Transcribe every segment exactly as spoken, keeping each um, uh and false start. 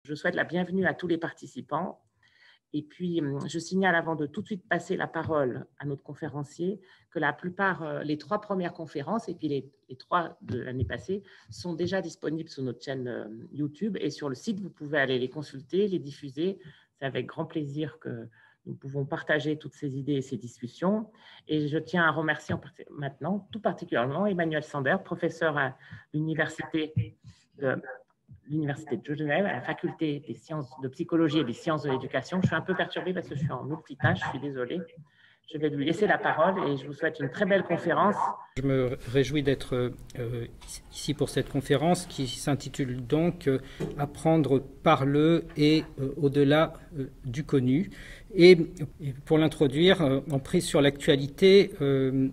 Je souhaite la bienvenue à tous les participants. Et puis, je signale avant de tout de suite passer la parole à notre conférencier que la plupart, les trois premières conférences et puis les, les trois de l'année passée sont déjà disponibles sur notre chaîne YouTube et sur le site, vous pouvez aller les consulter, les diffuser. C'est avec grand plaisir que nous pouvons partager toutes ces idées et ces discussions. Et je tiens à remercier maintenant tout particulièrement Emmanuel Sander, professeur à l'université de l'Université de Genève, à la faculté des sciences de psychologie et des sciences de l'éducation. Je suis un peu perturbée parce que je suis en multitâche, je suis désolée. Je vais lui laisser la parole et je vous souhaite une très belle conférence. Je me réjouis d'être euh, ici pour cette conférence qui s'intitule donc euh, « Apprendre par le et euh, au-delà euh, du connu ». Et, et pour l'introduire, euh, en prise sur l'actualité, euh,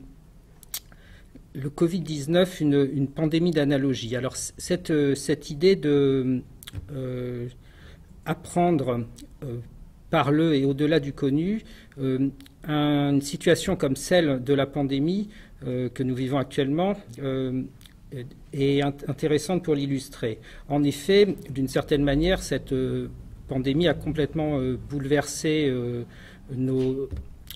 le Covid dix-neuf, une, une pandémie d'analogie. Alors cette, cette idée de euh, apprendre euh, par le et au-delà du connu, euh, une situation comme celle de la pandémie euh, que nous vivons actuellement euh, est intéressante pour l'illustrer. En effet, d'une certaine manière, cette euh, pandémie a complètement euh, bouleversé euh, nos,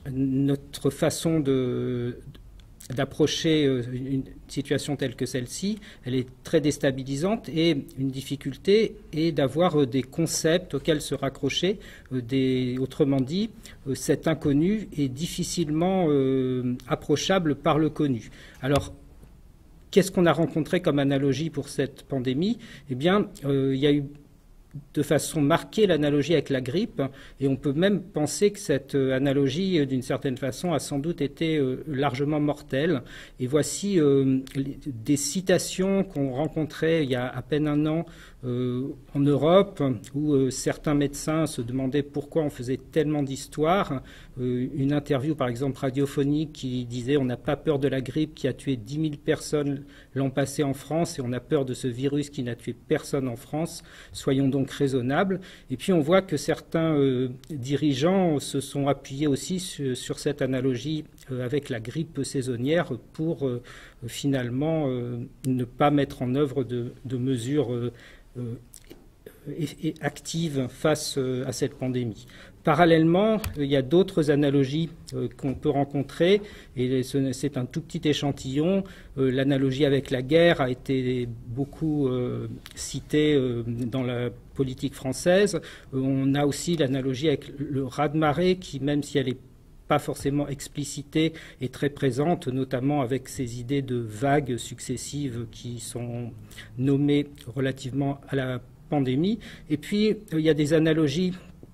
notre façon de d'approcher une situation telle que celle-ci. Elle est très déstabilisante et une difficulté est d'avoir des concepts auxquels se raccrocher. Des, autrement dit, cet inconnu est difficilement euh, approchable par le connu. Alors, qu'est-ce qu'on a rencontré comme analogie pour cette pandémie? Eh bien, euh, il y a eu de façon marquée l'analogie avec la grippe, et on peut même penser que cette analogie, d'une certaine façon, a sans doute été largement mortelle. Et voici euh, des citations qu'on rencontrait il y a à peine un an euh, en Europe, où euh, certains médecins se demandaient pourquoi on faisait tellement d'histoires. Euh, une interview, par exemple, radiophonique qui disait « On n'a pas peur de la grippe qui a tué dix mille personnes l'an passé en France, et on a peur de ce virus qui n'a tué personne en France. Soyons donc raisonnable ». Et puis on voit que certains euh, dirigeants se sont appuyés aussi sur, sur cette analogie euh, avec la grippe saisonnière pour euh, finalement euh, ne pas mettre en œuvre de, de mesures euh, euh, et, et actives face euh, à cette pandémie. Parallèlement, il y a d'autres analogies euh, qu'on peut rencontrer, et c'est un tout petit échantillon. Euh, l'analogie avec la guerre a été beaucoup euh, citée euh, dans la politique française. Euh, on a aussi l'analogie avec le raz-de-marée qui, même si elle est pas forcément explicitée, est très présente, notamment avec ces idées de vagues successives qui sont nommées relativement à la pandémie. Et puis, euh, il y a des analogies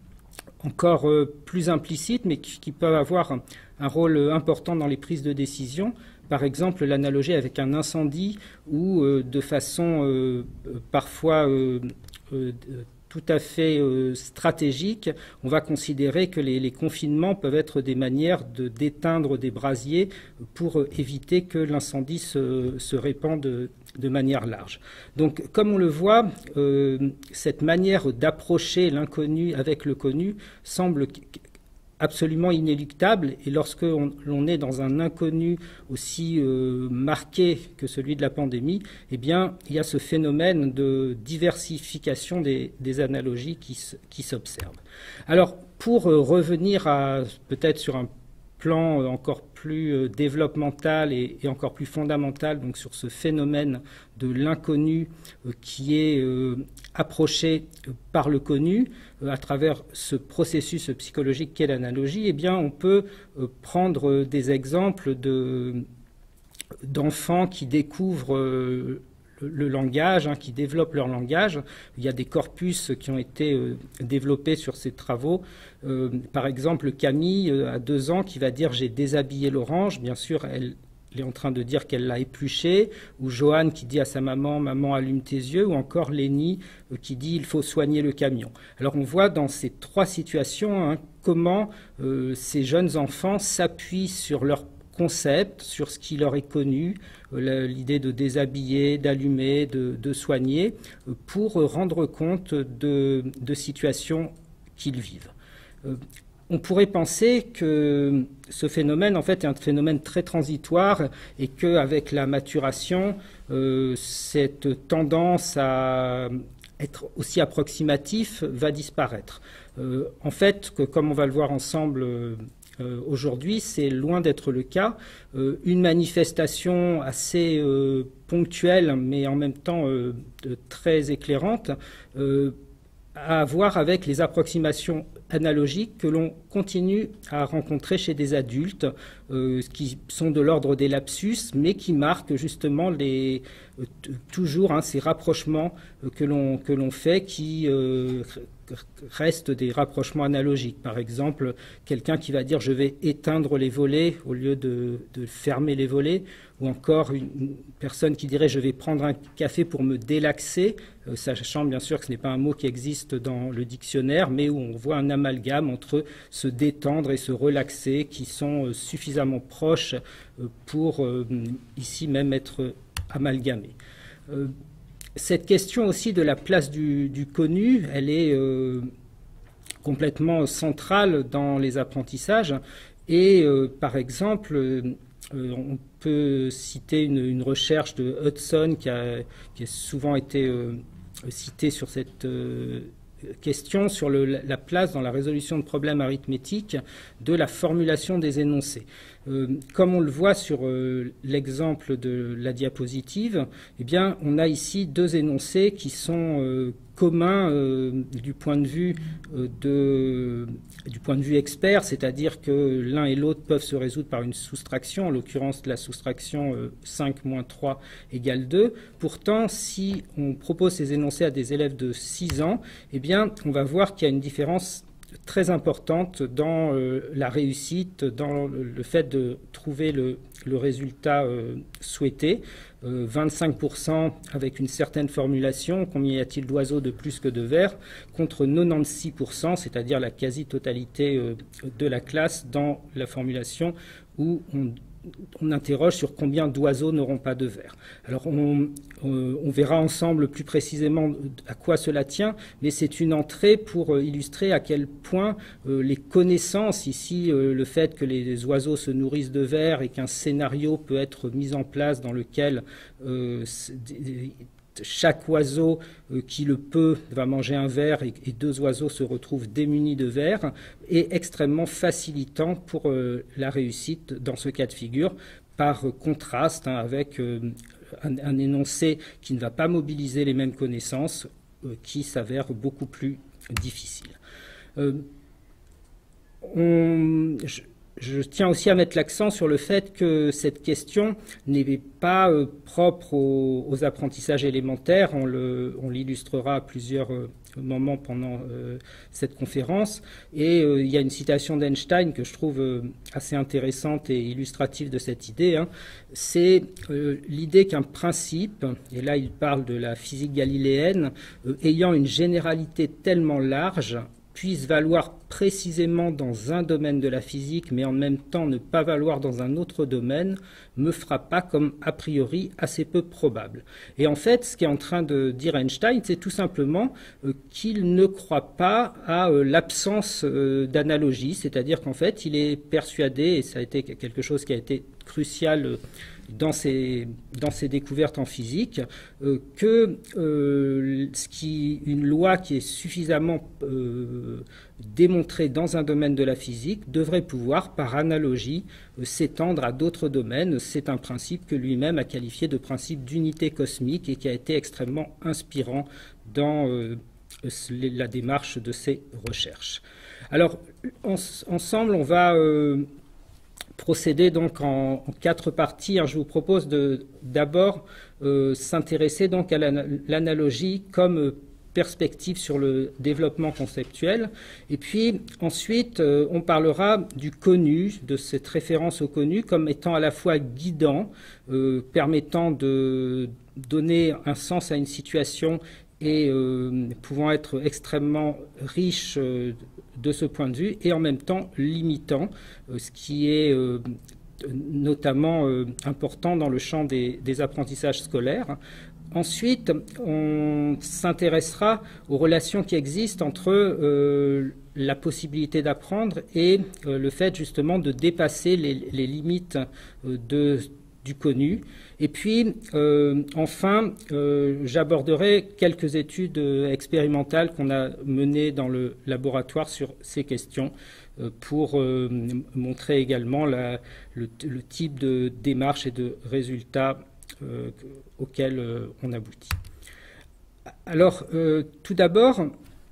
encore euh, plus implicites, mais qui, qui peuvent avoir un, un rôle important dans les prises de décision. Par exemple, l'analogie avec un incendie où, euh, de façon euh, parfois euh, euh, tout à fait euh, stratégique, on va considérer que les, les confinements peuvent être des manières de d'éteindre des brasiers pour euh, éviter que l'incendie se, se répande de, de manière large. Donc, comme on le voit, euh, cette manière d'approcher l'inconnu avec le connu semble absolument inéluctable, et lorsque l'on est dans un inconnu aussi euh, marqué que celui de la pandémie, eh bien, il y a ce phénomène de diversification des, des analogies qui, qui s'observent. Alors, pour euh, revenir à peut-être sur un plan encore plus euh, développemental et, et encore plus fondamental, donc sur ce phénomène de l'inconnu euh, qui est euh, approché par le connu euh, à travers ce processus psychologique qu'est l'analogie, eh bien, on peut euh, prendre des exemples de, d'enfants qui découvrent euh, le, le langage, hein, qui développent leur langage. Il y a des corpus qui ont été euh, développés sur ces travaux. Euh, par exemple, Camille, euh, à deux ans, qui va dire « j'ai déshabillé l'orange ». Bien sûr, elle Elle est en train de dire qu'elle l'a épluché, ou Joanne qui dit à sa maman « Maman, allume tes yeux », ou encore Lénie euh, qui dit « Il faut soigner le camion ». Alors on voit dans ces trois situations hein, comment euh, ces jeunes enfants s'appuient sur leur concept, sur ce qui leur est connu, euh, l'idée de déshabiller, d'allumer, de, de soigner, euh, pour rendre compte de, de situations qu'ils vivent. Euh, On pourrait penser que ce phénomène, en fait, est un phénomène très transitoire et qu'avec la maturation, euh, cette tendance à être aussi approximatif va disparaître. Euh, en fait, que, comme on va le voir ensemble euh, euh, aujourd'hui, c'est loin d'être le cas. Euh, une manifestation assez euh, ponctuelle, mais en même temps euh, de, très éclairante, euh, à voir avec les approximations analogiques que l'on continue à rencontrer chez des adultes, euh, qui sont de l'ordre des lapsus, mais qui marquent justement les, euh, toujours hein, ces rapprochements euh, que l'on que l'on fait, qui euh, restent des rapprochements analogiques. Par exemple, quelqu'un qui va dire « je vais éteindre les volets » au lieu de, de fermer les volets, ou encore une, une personne qui dirait « je vais prendre un café pour me délaxer », euh, sachant bien sûr que ce n'est pas un mot qui existe dans le dictionnaire, mais où on voit un amalgame entre se détendre et se relaxer, qui sont euh, suffisamment proches euh, pour euh, ici même être amalgamés. Euh, Cette question aussi de la place du, du connu, elle est euh, complètement centrale dans les apprentissages. Et euh, par exemple, euh, on peut citer une, une recherche de Hudson qui a, qui a souvent été euh, citée sur cette euh, question, sur le, la place dans la résolution de problèmes arithmétiques de la formulation des énoncés. Euh, comme on le voit sur euh, l'exemple de la diapositive, eh bien, on a ici deux énoncés qui sont euh, communs euh, du point de vue euh, de, du point de vue expert, c'est-à-dire que l'un et l'autre peuvent se résoudre par une soustraction, en l'occurrence la soustraction euh, cinq moins trois égale deux. Pourtant, si on propose ces énoncés à des élèves de six ans, eh bien, on va voir qu'il y a une différence très importante dans euh, la réussite, dans le, le fait de trouver le, le résultat euh, souhaité. Euh, vingt-cinq pour cent avec une certaine formulation, combien y a-t-il d'oiseaux de plus que de vers, contre quatre-vingt-seize pour cent, c'est-à-dire la quasi-totalité euh, de la classe dans la formulation où on on interroge sur combien d'oiseaux n'auront pas de vers. Alors on, on, on verra ensemble plus précisément à quoi cela tient, mais c'est une entrée pour illustrer à quel point euh, les connaissances, ici euh, le fait que les oiseaux se nourrissent de vers et qu'un scénario peut être mis en place dans lequel euh, chaque oiseau euh, qui le peut va manger un ver et, et deux oiseaux se retrouvent démunis de vers, est extrêmement facilitant pour euh, la réussite dans ce cas de figure, par euh, contraste hein, avec euh, un, un énoncé qui ne va pas mobiliser les mêmes connaissances, euh, qui s'avère beaucoup plus difficile. Euh, on, je, Je tiens aussi à mettre l'accent sur le fait que cette question n'est pas euh, propre aux, aux apprentissages élémentaires. On, le, on l'illustrera à plusieurs euh, moments pendant euh, cette conférence. Et euh, il y a une citation d'Einstein que je trouve euh, assez intéressante et illustrative de cette idée. Hein. C'est euh, l'idée qu'un principe, et là il parle de la physique galiléenne, euh, ayant une généralité tellement large, puisse valoir précisément dans un domaine de la physique, mais en même temps ne pas valoir dans un autre domaine, me frappe comme a priori assez peu probable. Et en fait, ce qu'est en train de dire Einstein, c'est tout simplement euh, qu'il ne croit pas à euh, l'absence euh, d'analogie, c'est-à-dire qu'en fait, il est persuadé, et ça a été quelque chose qui a été crucial euh, dans ses, dans ses découvertes en physique, euh, que euh, ce qui, une loi qui est suffisamment euh, démontrée dans un domaine de la physique devrait pouvoir, par analogie, euh, s'étendre à d'autres domaines. C'est un principe que lui-même a qualifié de principe d'unité cosmique et qui a été extrêmement inspirant dans euh, la démarche de ses recherches. Alors, en, ensemble, on va euh, procéder donc en, en quatre parties. Je vous propose de d'abord euh, s'intéresser donc à l'analogie comme perspective sur le développement conceptuel. Et puis ensuite, euh, on parlera du connu, de cette référence au connu comme étant à la fois guidant, euh, permettant de donner un sens à une situation et euh, pouvant être extrêmement riche euh, de ce point de vue, et en même temps limitant, euh, ce qui est euh, notamment euh, important dans le champ des, des apprentissages scolaires. Ensuite, on s'intéressera aux relations qui existent entre euh, la possibilité d'apprendre et euh, le fait justement de dépasser les, les limites euh, de du connu. Et puis, euh, enfin, euh, j'aborderai quelques études expérimentales qu'on a menées dans le laboratoire sur ces questions euh, pour euh, montrer également la, le, le type de démarche et de résultats euh, auxquels euh, on aboutit. Alors, euh, tout d'abord,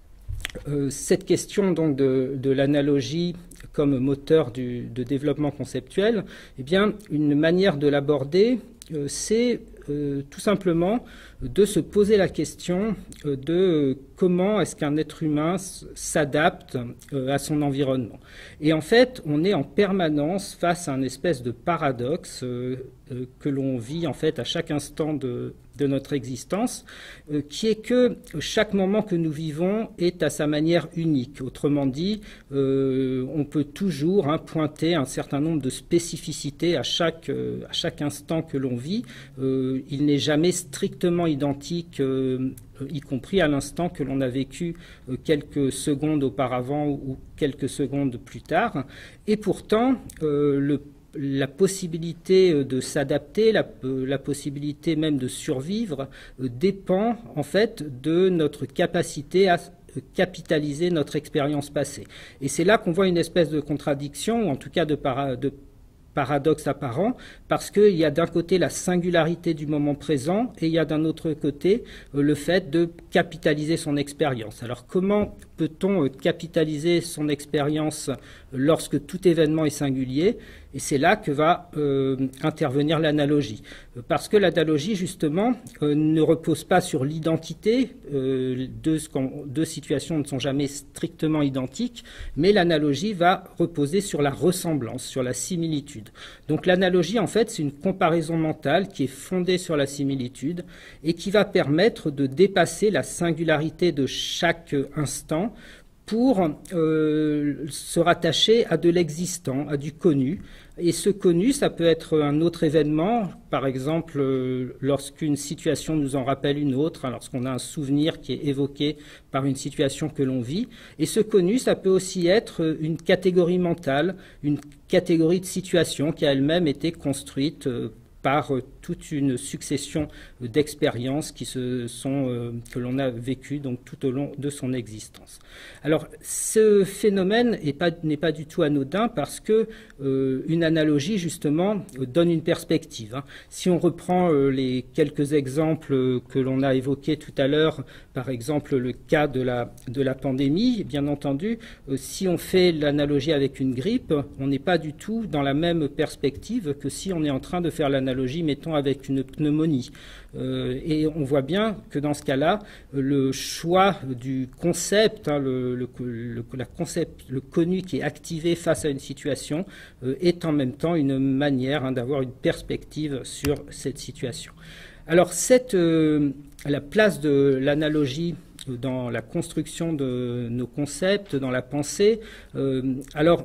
euh, cette question donc de, de l'analogie comme moteur du, de développement conceptuel, eh bien, une manière de l'aborder, euh, c'est euh, tout simplement de se poser la question euh, de euh, comment est-ce qu'un être humain s'adapte euh, à son environnement. Et en fait, on est en permanence face à un espèce de paradoxe euh, euh, que l'on vit en fait à chaque instant de, de notre existence, euh, qui est que chaque moment que nous vivons est à sa manière unique. Autrement dit, euh, on peut toujours hein, pointer un certain nombre de spécificités à chaque, euh, à chaque instant que l'on vit. Euh, il n'est jamais strictement identique, euh, y compris à l'instant que l'on a vécu euh, quelques secondes auparavant ou quelques secondes plus tard. Et pourtant, euh, le la possibilité de s'adapter, la, la possibilité même de survivre euh, dépend en fait de notre capacité à capitaliser notre expérience passée. Et c'est là qu'on voit une espèce de contradiction, ou en tout cas de, para, de paradoxe apparent, parce qu'il y a d'un côté la singularité du moment présent et il y a d'un autre côté euh, le fait de capitaliser son expérience. Alors comment peut-on euh, capitaliser son expérience lorsque tout événement est singulier? Et c'est là que va euh, intervenir l'analogie. Parce que l'analogie, justement, euh, ne repose pas sur l'identité. Euh, deux, deux situations ne sont jamais strictement identiques, mais l'analogie va reposer sur la ressemblance, sur la similitude. Donc l'analogie, en fait, c'est une comparaison mentale qui est fondée sur la similitude et qui va permettre de dépasser la singularité de chaque instant pour euh, se rattacher à de l'existant, à du connu. Et ce connu, ça peut être un autre événement, par exemple euh, lorsqu'une situation nous en rappelle une autre, hein, lorsqu'on a un souvenir qui est évoqué par une situation que l'on vit. Et ce connu, ça peut aussi être une catégorie mentale, une catégorie de situation qui a elle-même été construite euh, par euh, toute une succession euh, d'expériences qui se sont euh, que l'on a vécues donc tout au long de son existence. Alors ce phénomène n'est pas n'est pas du tout anodin parce que euh, une analogie justement euh, donne une perspective. Hein. Si on reprend euh, les quelques exemples que l'on a évoqués tout à l'heure, par exemple le cas de la de la pandémie, bien entendu, euh, si on fait l'analogie avec une grippe, on n'est pas du tout dans la même perspective que si on est en train de faire l'analogie, mettons, avec une pneumonie. Euh, et on voit bien que dans ce cas-là, le choix du concept, hein, le, le, le, la concept, le connu qui est activé face à une situation, euh, est en même temps une manière hein, d'avoir une perspective sur cette situation. Alors, cette, euh, la place de l'analogie dans la construction de nos concepts, dans la pensée, euh, alors,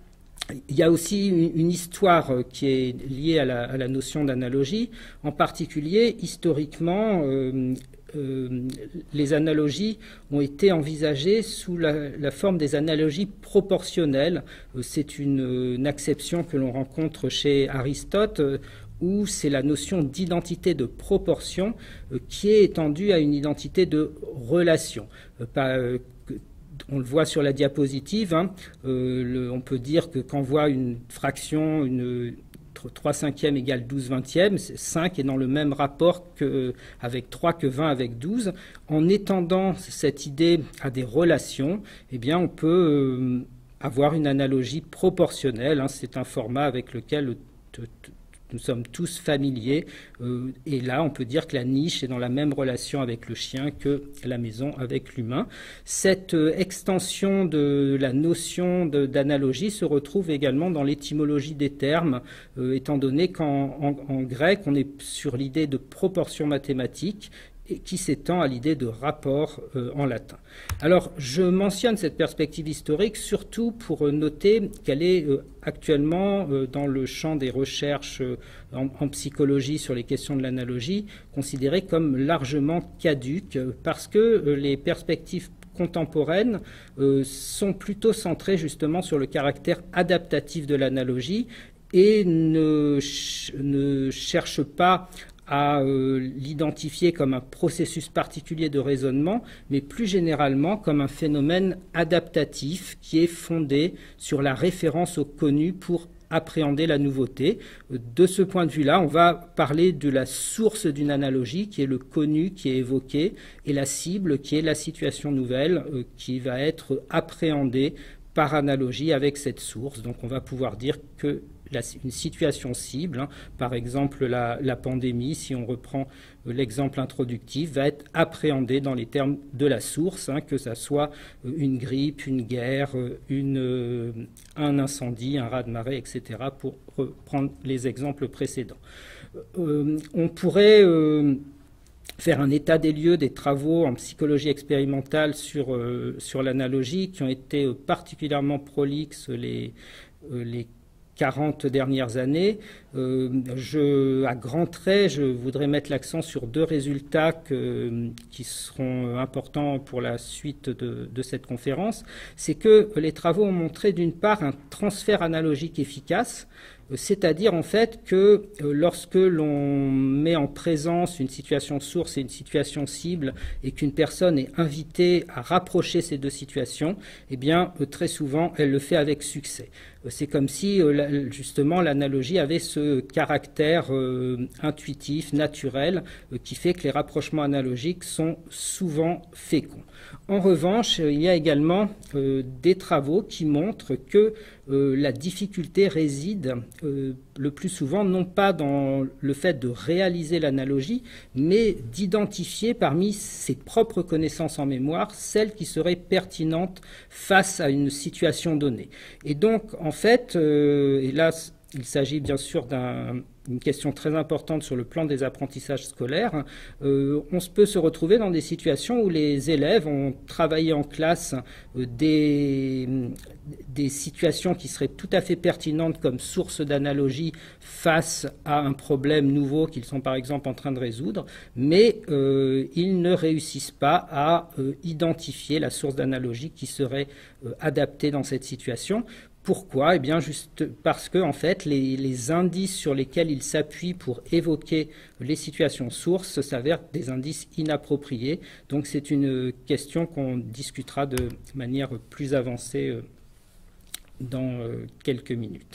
il y a aussi une, une histoire qui est liée à la, à la notion d'analogie. En particulier, historiquement, euh, euh, les analogies ont été envisagées sous la, la forme des analogies proportionnelles. Euh, c'est une, une acception que l'on rencontre chez Aristote, euh, où c'est la notion d'identité de proportion euh, qui est étendue à une identité de relation. Euh, pas, euh, On le voit sur la diapositive, hein, euh, le, on peut dire que quand on voit une fraction, une trois cinquièmes égale douze vingtièmes, cinq est dans le même rapport que, avec trois que vingt avec douze. En étendant cette idée à des relations, eh bien, on peut euh, avoir une analogie proportionnelle. Hein, c'est un format avec lequel te, te, nous sommes tous familiers, euh, et là on peut dire que la niche est dans la même relation avec le chien que la maison avec l'humain. Cette euh, extension de la notion de, d'analogie se retrouve également dans l'étymologie des termes, euh, étant donné qu'en en, en grec on est sur l'idée de proportion mathématique, et qui s'étend à l'idée de rapport euh, en latin. Alors, je mentionne cette perspective historique surtout pour noter qu'elle est euh, actuellement euh, dans le champ des recherches euh, en, en psychologie sur les questions de l'analogie, considérée comme largement caduque, euh, parce que euh, les perspectives contemporaines euh, sont plutôt centrées justement sur le caractère adaptatif de l'analogie et ne, ne cherche pas à euh, l'identifier comme un processus particulier de raisonnement, mais plus généralement comme un phénomène adaptatif qui est fondé sur la référence au connu pour appréhender la nouveauté. De ce point de vue-là, on va parler de la source d'une analogie, qui est le connu qui est évoqué, et la cible, qui est la situation nouvelle, euh, qui va être appréhendée par analogie avec cette source. Donc on va pouvoir dire que la, une situation cible, hein, par exemple la, la pandémie, si on reprend euh, l'exemple introductif, va être appréhendée dans les termes de la source, hein, que ça soit euh, une grippe, une guerre, une, euh, un incendie, un raz-de-marée, et cetera, pour reprendre les exemples précédents. Euh, on pourrait euh, faire un état des lieux des travaux en psychologie expérimentale sur, euh, sur l'analogie qui ont été euh, particulièrement prolixes les, euh, les quarante dernières années. Euh, je, à grands traits, je voudrais mettre l'accent sur deux résultats que, qui seront importants pour la suite de, de cette conférence. C'est que les travaux ont montré d'une part un transfert analogique efficace, c'est-à-dire en fait que lorsque l'on met en présence une situation source et une situation cible et qu'une personne est invitée à rapprocher ces deux situations, eh bien très souvent elle le fait avec succès. C'est comme si justement l'analogie avait ce caractère euh, intuitif, naturel, euh, qui fait que les rapprochements analogiques sont souvent féconds. En revanche, il y a également euh, des travaux qui montrent que euh, la difficulté réside euh, le plus souvent non pas dans le fait de réaliser l'analogie, mais d'identifier parmi ses propres connaissances en mémoire celles qui seraient pertinentes face à une situation donnée. Et donc, en fait, euh, et là, il s'agit bien sûr d'un une question très importante sur le plan des apprentissages scolaires, euh, on peut se retrouver dans des situations où les élèves ont travaillé en classe euh, des, des situations qui seraient tout à fait pertinentes comme source d'analogie face à un problème nouveau qu'ils sont par exemple en train de résoudre, mais euh, ils ne réussissent pas à euh, identifier la source d'analogie qui serait euh, adaptée dans cette situation. Pourquoi? Eh bien, juste parce que, en fait, les, les indices sur lesquels ils s'appuient pour évoquer les situations sources s'avèrent des indices inappropriés. Donc, c'est une question qu'on discutera de manière plus avancée dans quelques minutes.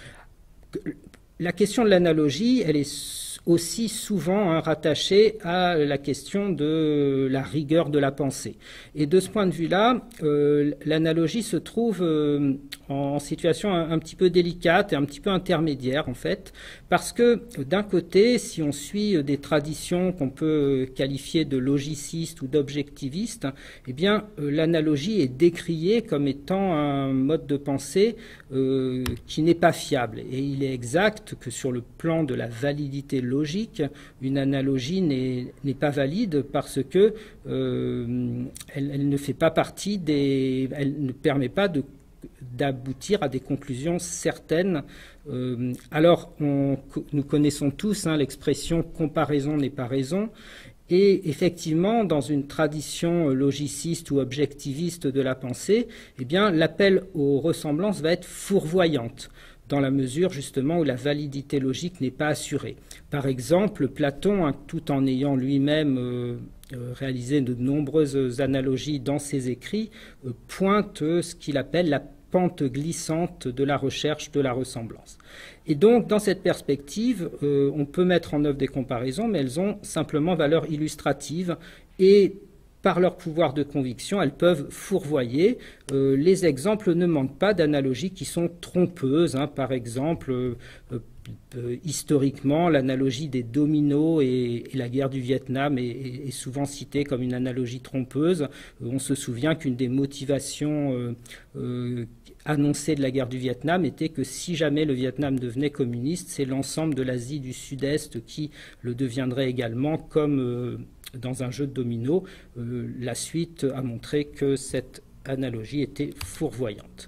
La question de l'analogie, elle est aussi souvent hein, rattachée à la question de la rigueur de la pensée. Et de ce point de vue-là, euh, l'analogie se trouve euh, en situation un, un petit peu délicate et un petit peu intermédiaire en fait, parce que d'un côté, si on suit des traditions qu'on peut qualifier de logicistes ou d'objectivistes, eh bien euh, l'analogie est décriée comme étant un mode de pensée euh, qui n'est pas fiable. Et il est exact que sur le plan de la validité logique, une analogie n'est pas valide parce que euh, elle, elle ne fait pas partie des, elle ne permet pas de d'aboutir à des conclusions certaines. Euh, alors, on, nous connaissons tous hein, l'expression « comparaison n'est pas raison ». Et effectivement, dans une tradition logiciste ou objectiviste de la pensée, eh bien, l'appel aux ressemblances va être fourvoyante, dans la mesure justement où la validité logique n'est pas assurée. Par exemple, Platon, hein, tout en ayant lui-même euh, euh, réalisé de nombreuses analogies dans ses écrits, euh, pointe euh, ce qu'il appelle la pente glissante de la recherche de la ressemblance. Et donc, dans cette perspective, euh, on peut mettre en œuvre des comparaisons, mais elles ont simplement valeur illustrative et par leur pouvoir de conviction, elles peuvent fourvoyer. Euh, les exemples ne manquent pas d'analogies qui sont trompeuses. Hein. Par exemple, euh, euh, historiquement, l'analogie des dominos et, et la guerre du Vietnam est, est, est souvent citée comme une analogie trompeuse. Euh, on se souvient qu'une des motivations euh, euh, annoncée de la guerre du Vietnam était que si jamais le Vietnam devenait communiste, c'est l'ensemble de l'Asie du Sud-Est qui le deviendrait également, comme euh, dans un jeu de dominos. Euh, la suite a montré que cette analogie était fourvoyante.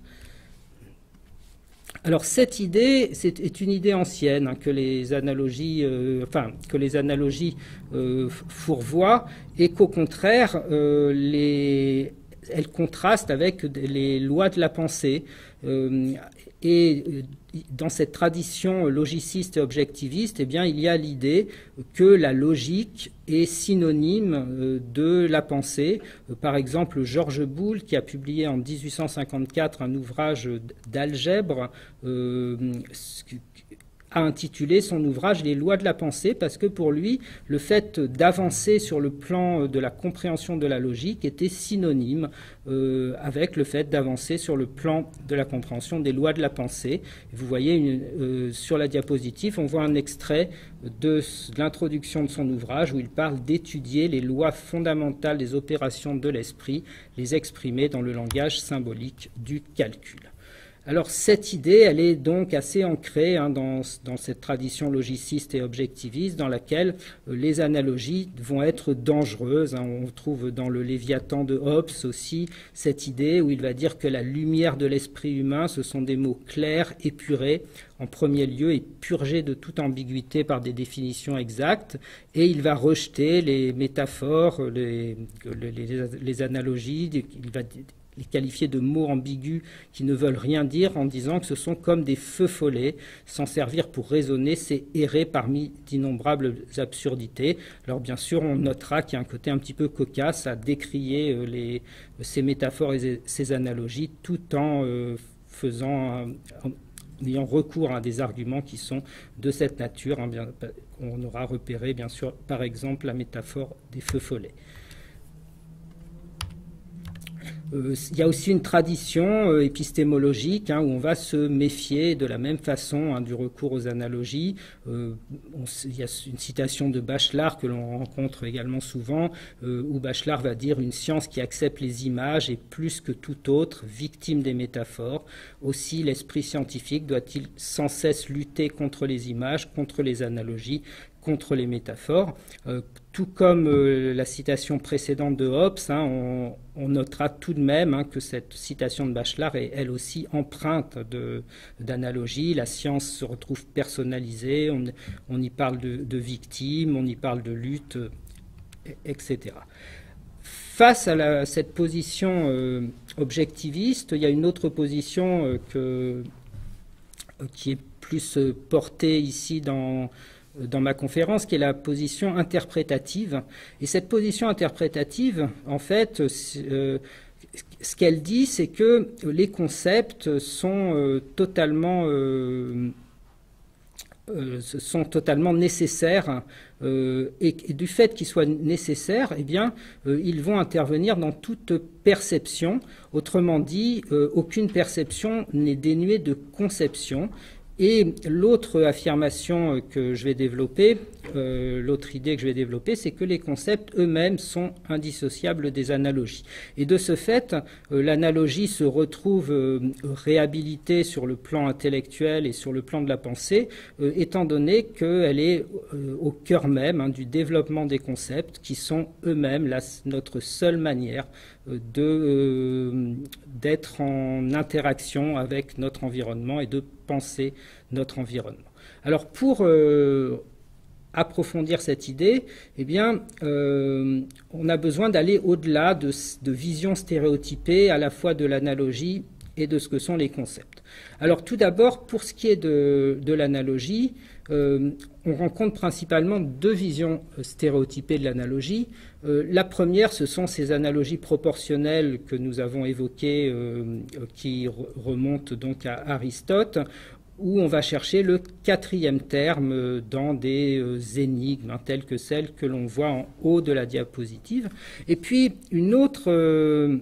Alors cette idée c'est, est une idée ancienne, hein, que les analogies, euh, enfin que les analogies euh, fourvoient, et qu'au contraire euh, les elle contraste avec les lois de la pensée. Euh, et dans cette tradition logiciste et objectiviste, eh bien, il y a l'idée que la logique est synonyme de la pensée. Par exemple, Georges Boole, qui a publié en mille huit cent cinquante-quatre un ouvrage d'algèbre, euh, a intitulé son ouvrage « Les lois de la pensée » parce que pour lui, le fait d'avancer sur le plan de la compréhension de la logique était synonyme euh, avec le fait d'avancer sur le plan de la compréhension des lois de la pensée. Vous voyez une, euh, sur la diapositive, on voit un extrait de, de l'introduction de son ouvrage où il parle d'étudier les lois fondamentales des opérations de l'esprit, les exprimer dans le langage symbolique du calcul. Alors cette idée, elle est donc assez ancrée hein, dans, dans cette tradition logiciste et objectiviste dans laquelle euh, les analogies vont être dangereuses. Hein. On trouve dans le Léviathan de Hobbes aussi cette idée où il va dire que la lumière de l'esprit humain, ce sont des mots clairs, épurés, en premier lieu, et purgés de toute ambiguïté par des définitions exactes, et il va rejeter les métaphores, les, les, les, les analogies, il va les qualifier de mots ambigus qui ne veulent rien dire en disant que ce sont comme des feux follets, s'en servir pour raisonner, c'est errer parmi d'innombrables absurdités. Alors bien sûr, on notera qu'il y a un côté un petit peu cocasse à décrier les, ces métaphores et ces analogies tout en euh, faisant, en ayant recours à des arguments qui sont de cette nature. Hein, bien, on aura repéré bien sûr par exemple la métaphore des feux follets. Euh, il y a aussi une tradition euh, épistémologique hein, où on va se méfier de la même façon hein, du recours aux analogies. Euh, on, il y a une citation de Bachelard que l'on rencontre également souvent, euh, où Bachelard va dire « Une science qui accepte les images est plus que tout autre victime des métaphores. Aussi l'esprit scientifique doit-il sans cesse lutter contre les images, contre les analogies, contre les métaphores. Euh, tout comme euh, la citation précédente de Hobbes, hein, on, on notera tout de même hein, que cette citation de Bachelard est elle aussi empreinte d'analogie. La science se retrouve personnalisée, on, on y parle de, de victimes, on y parle de lutte, et cetera. Face à la, cette position euh, objectiviste, il y a une autre position euh, que, euh, qui est plus euh, portée ici dans dans ma conférence, qui est la position interprétative. Et cette position interprétative, en fait, euh, ce qu'elle dit, c'est que les concepts sont euh, totalement, euh, euh, sont totalement nécessaires, euh, et, et du fait qu'ils soient nécessaires, eh bien, euh, ils vont intervenir dans toute perception. Autrement dit, euh, aucune perception n'est dénuée de conception. Et l'autre affirmation que je vais développer, euh, l'autre idée que je vais développer, c'est que les concepts eux-mêmes sont indissociables des analogies. Et de ce fait, euh, l'analogie se retrouve euh, réhabilitée sur le plan intellectuel et sur le plan de la pensée, euh, étant donné qu'elle est euh, au cœur même hein, du développement des concepts qui sont eux-mêmes notre seule manière de, euh, d'être en interaction avec notre environnement et de penser notre environnement. Alors pour euh, approfondir cette idée, eh bien, euh, on a besoin d'aller au-delà de, de visions stéréotypées à la fois de l'analogie et de ce que sont les concepts. Alors tout d'abord, pour ce qui est de, de l'analogie, euh, on rencontre principalement deux visions stéréotypées de l'analogie. Euh, la première, ce sont ces analogies proportionnelles que nous avons évoquées, euh, qui re remontent donc à Aristote, où on va chercher le quatrième terme dans des énigmes, hein, telles que celles que l'on voit en haut de la diapositive. Et puis une autre euh,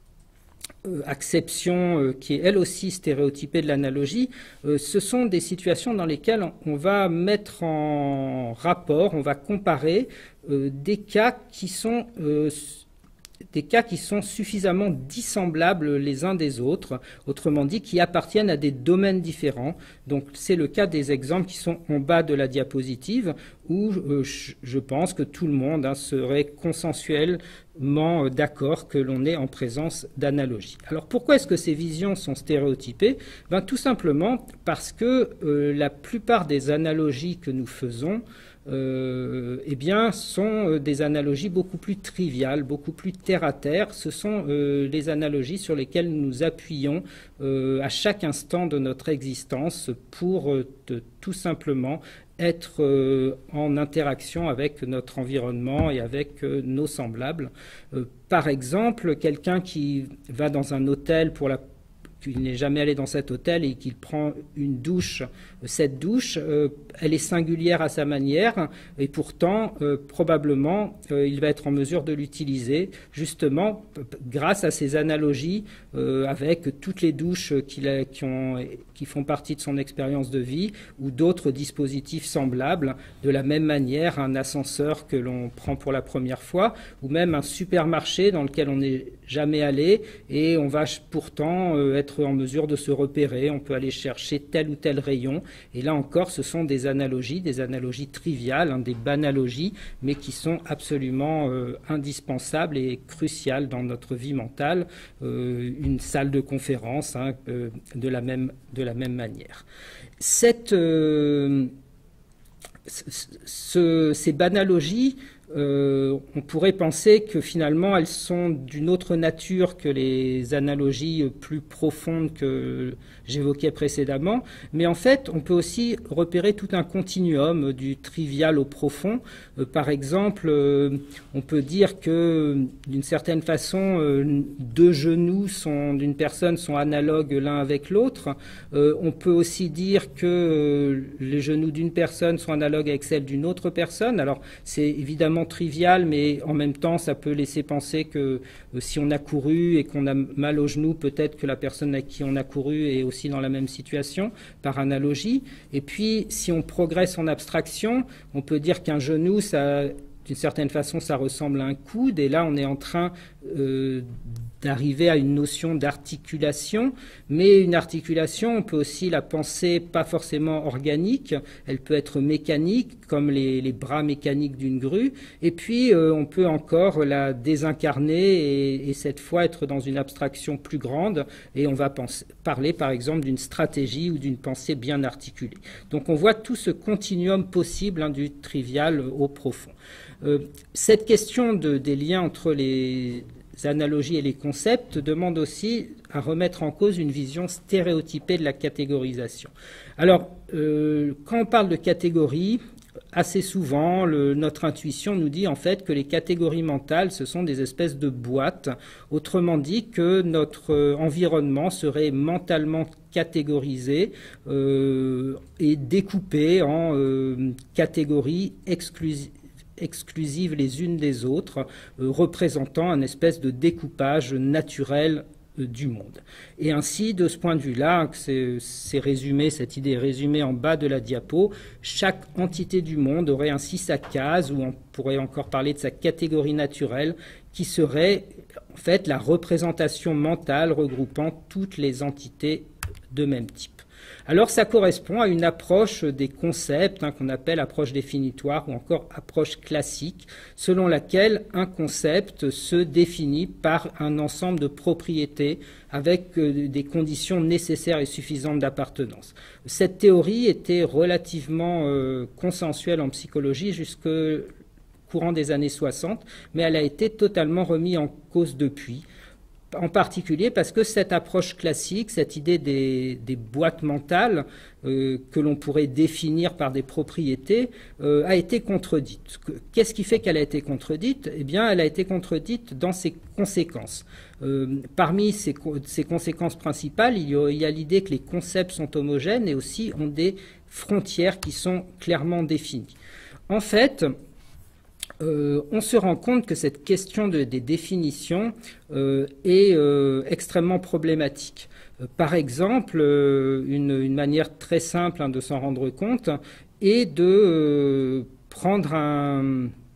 acception euh, qui est elle aussi stéréotypée de l'analogie, euh, ce sont des situations dans lesquelles on va mettre en rapport, on va comparer euh, des cas qui sont euh, des cas qui sont suffisamment dissemblables les uns des autres, autrement dit qui appartiennent à des domaines différents. Donc c'est le cas des exemples qui sont en bas de la diapositive où euh, je pense que tout le monde hein, serait consensuel d'accord que l'on est en présence d'analogie. Alors pourquoi est-ce que ces visions sont stéréotypées? Ben, tout simplement parce que euh, la plupart des analogies que nous faisons Euh, eh bien, sont euh, des analogies beaucoup plus triviales, beaucoup plus terre-à-terre. Ce sont euh, les analogies sur lesquelles nous nous appuyons euh, à chaque instant de notre existence pour euh, de, tout simplement être euh, en interaction avec notre environnement et avec euh, nos semblables. Euh, par exemple, quelqu'un qui va dans un hôtel pour la qu'il n'est jamais allé dans cet hôtel et qu'il prend une douche, cette douche, euh, elle est singulière à sa manière et pourtant, euh, probablement, euh, il va être en mesure de l'utiliser justement grâce à ces analogies euh, avec toutes les douches qu'il a, qui, ont, qui font partie de son expérience de vie ou d'autres dispositifs semblables. De la même manière, un ascenseur que l'on prend pour la première fois ou même un supermarché dans lequel on n'est jamais allé et on va pourtant euh, être en mesure de se repérer, on peut aller chercher tel ou tel rayon, et là encore ce sont des analogies, des analogies triviales, hein, des banalogies, mais qui sont absolument euh, indispensables et cruciales dans notre vie mentale, euh, une salle de conférence hein, euh, de, la même, de la même manière. Cette, euh, ce, ces banalogies, Euh, on pourrait penser que finalement elles sont d'une autre nature que les analogies plus profondes que j'évoquais précédemment, mais en fait on peut aussi repérer tout un continuum du trivial au profond. Euh, par exemple, euh, on peut dire que d'une certaine façon euh, deux genoux sont, d'une personne sont analogues l'un avec l'autre. Euh, on peut aussi dire que euh, les genoux d'une personne sont analogues avec celles d'une autre personne. Alors c'est évidemment trivial, mais en même temps, ça peut laisser penser que euh, si on a couru et qu'on a mal au genou, peut-être que la personne à qui on a couru est aussi dans la même situation, par analogie. Et puis, si on progresse en abstraction, on peut dire qu'un genou, ça, d'une certaine façon, ça ressemble à un coude, et là, on est en train euh, d'arriver à une notion d'articulation, mais une articulation, on peut aussi la penser pas forcément organique, elle peut être mécanique, comme les, les bras mécaniques d'une grue, et puis euh, on peut encore la désincarner et, et cette fois être dans une abstraction plus grande, et on va penser, parler par exemple d'une stratégie ou d'une pensée bien articulée. Donc on voit tout ce continuum possible hein, du trivial au profond. Euh, cette question de, des liens entre les analogies et les concepts demandent aussi à remettre en cause une vision stéréotypée de la catégorisation. Alors, euh, quand on parle de catégories, assez souvent, le, notre intuition nous dit en fait que les catégories mentales, ce sont des espèces de boîtes. Autrement dit, que notre euh, environnement serait mentalement catégorisé euh, et découpé en euh, catégories exclusives exclusives les unes des autres, euh, représentant un espèce de découpage naturel euh, du monde. Et ainsi, de ce point de vue-là, c'est résumé, cette idée est résumée en bas de la diapo, chaque entité du monde aurait ainsi sa case, ou on pourrait encore parler de sa catégorie naturelle, qui serait en fait la représentation mentale regroupant toutes les entités de même type. Alors ça correspond à une approche des concepts hein, qu'on appelle approche définitoire ou encore approche classique, selon laquelle un concept se définit par un ensemble de propriétés avec euh, des conditions nécessaires et suffisantes d'appartenance. Cette théorie était relativement euh, consensuelle en psychologie jusqu'au courant des années soixante, mais elle a été totalement remise en cause depuis. En particulier parce que cette approche classique, cette idée des, des boîtes mentales euh, que l'on pourrait définir par des propriétés, euh, a été contredite. Qu'est-ce qui fait qu'elle a été contredite? Eh bien, elle a été contredite dans ses conséquences. Euh, parmi ces, ces conséquences principales, il y a, il y a l'idée que les concepts sont homogènes et aussi ont des frontières qui sont clairement définies. En fait, Euh, on se rend compte que cette question de, des définitions euh, est euh, extrêmement problématique. Euh, par exemple, euh, une, une manière très simple hein, de s'en rendre compte est de euh, prendre un,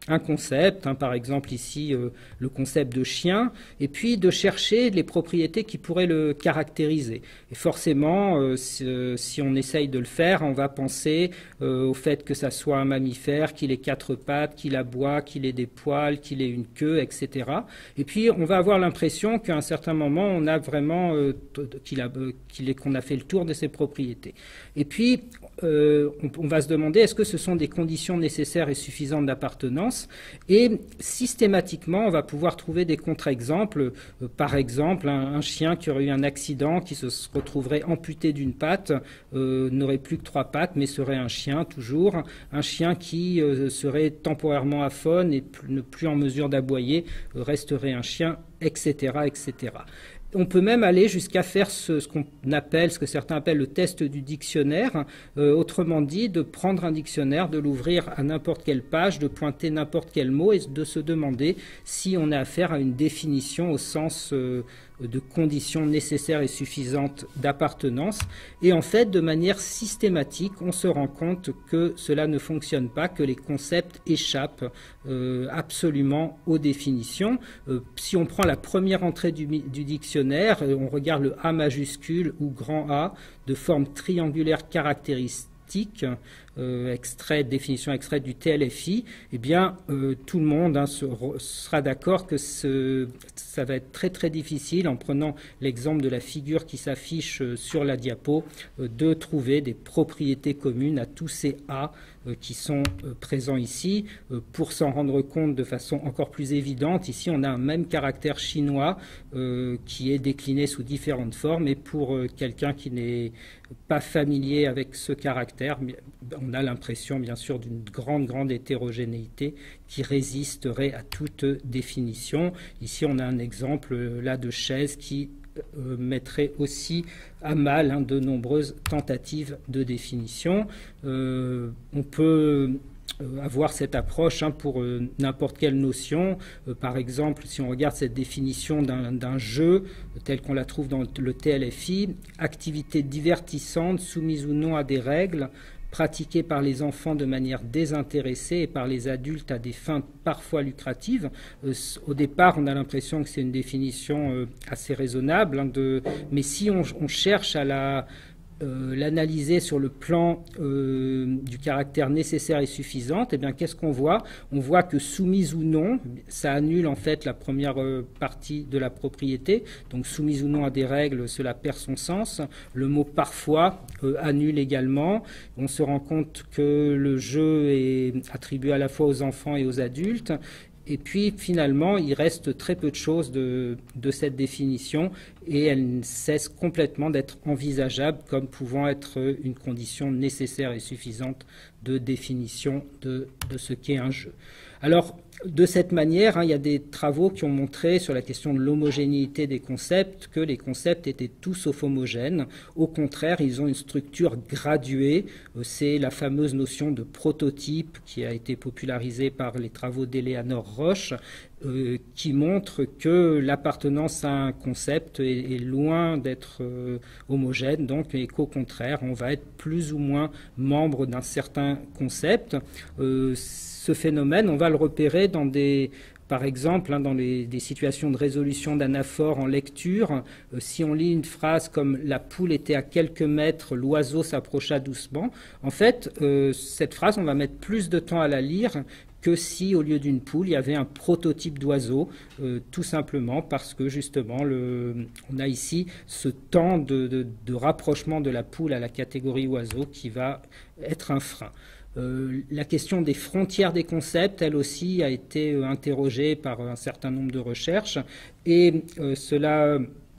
un concept, hein, par exemple ici euh, le concept de chien, et puis de chercher les propriétés qui pourraient le caractériser. Et forcément, euh, si, euh, si on essaye de le faire, on va penser euh, au fait que ça soit un mammifère, qu'il ait quatre pattes, qu'il aboie, qu'il ait des poils, qu'il ait une queue, et cetera. Et puis on va avoir l'impression qu'à un certain moment, on a vraiment euh, qu'il a, euh, qu'il est, qu'on a fait le tour de ses propriétés. Et puis euh, on, on va se demander, est-ce que ce sont des conditions nécessaires et suffisantes d'appartenance? Et systématiquement, on va pouvoir trouver des contre-exemples. Euh, par exemple, un, un chien qui aurait eu un accident, qui se retrouverait amputé d'une patte, euh, n'aurait plus que trois pattes, mais serait un chien toujours. Un chien qui euh, serait temporairement aphone et plus, ne plus en mesure d'aboyer, euh, resterait un chien, et cetera, et cetera. On peut même aller jusqu'à faire ce, ce qu'on appelle, ce que certains appellent le test du dictionnaire, euh, autrement dit, de prendre un dictionnaire, de l'ouvrir à n'importe quelle page, de pointer n'importe quel mot et de se demander si on a affaire à une définition au sens euh, de conditions nécessaires et suffisantes d'appartenance. Et en fait, de manière systématique, on se rend compte que cela ne fonctionne pas, que les concepts échappent euh, absolument aux définitions. Euh, si on prend la première entrée du, du dictionnaire, on regarde le A majuscule ou grand A de forme triangulaire caractéristique, Euh, extrait, définition extraite du T L F I, eh bien, euh, tout le monde hein, se, sera d'accord que ce, ça va être très très difficile, en prenant l'exemple de la figure qui s'affiche euh, sur la diapo, euh, de trouver des propriétés communes à tous ces A euh, qui sont euh, présents ici. Euh, pour s'en rendre compte de façon encore plus évidente, ici on a un même caractère chinois euh, qui est décliné sous différentes formes, et pour euh, quelqu'un qui n'est pas familier avec ce caractère, on a l'impression bien sûr d'une grande, grande hétérogénéité qui résisterait à toute définition. Ici, on a un exemple là de chaise qui euh, mettrait aussi à mal hein, de nombreuses tentatives de définition. Euh, on peut avoir cette approche hein, pour euh, n'importe quelle notion. Euh, par exemple, si on regarde cette définition d'un, d'un jeu euh, tel qu'on la trouve dans le T L F I, activité divertissante soumise ou non à des règles, pratiquée par les enfants de manière désintéressée et par les adultes à des fins parfois lucratives. Euh, au départ, on a l'impression que c'est une définition euh, assez raisonnable, hein, de, mais si on, on cherche à la Euh, l'analyser sur le plan euh, du caractère nécessaire et suffisant, eh bien, qu'est-ce qu'on voit? On voit que soumise ou non, ça annule en fait la première euh, partie de la propriété. Donc soumise ou non à des règles, cela perd son sens. Le mot parfois euh, annule également. On se rend compte que le jeu est attribué à la fois aux enfants et aux adultes. Et puis, finalement, il reste très peu de choses de, de cette définition, et elle cesse complètement d'être envisageable comme pouvant être une condition nécessaire et suffisante de définition de, de ce qu'est un jeu. Alors, de cette manière, hein, il y a des travaux qui ont montré sur la question de l'homogénéité des concepts que les concepts étaient tous sauf homogènes. Au contraire, ils ont une structure graduée. C'est la fameuse notion de prototype qui a été popularisée par les travaux d'Eleanor Roche, euh, qui montre que l'appartenance à un concept est, est loin d'être euh, homogène, donc, et qu'au contraire, on va être plus ou moins membre d'un certain concept. Euh, Ce phénomène, on va le repérer dans des, par exemple, hein, dans les, des situations de résolution d'anaphores en lecture. Euh, si on lit une phrase comme « La poule était à quelques mètres, l'oiseau s'approcha doucement », en fait, euh, cette phrase, on va mettre plus de temps à la lire que si, au lieu d'une poule, il y avait un prototype d'oiseau, euh, tout simplement parce que, justement, le, on a ici ce temps de, de, de rapprochement de la poule à la catégorie oiseau qui va être un frein. Euh, la question des frontières des concepts, elle aussi, a été euh, interrogée par un certain nombre de recherches, et euh, cela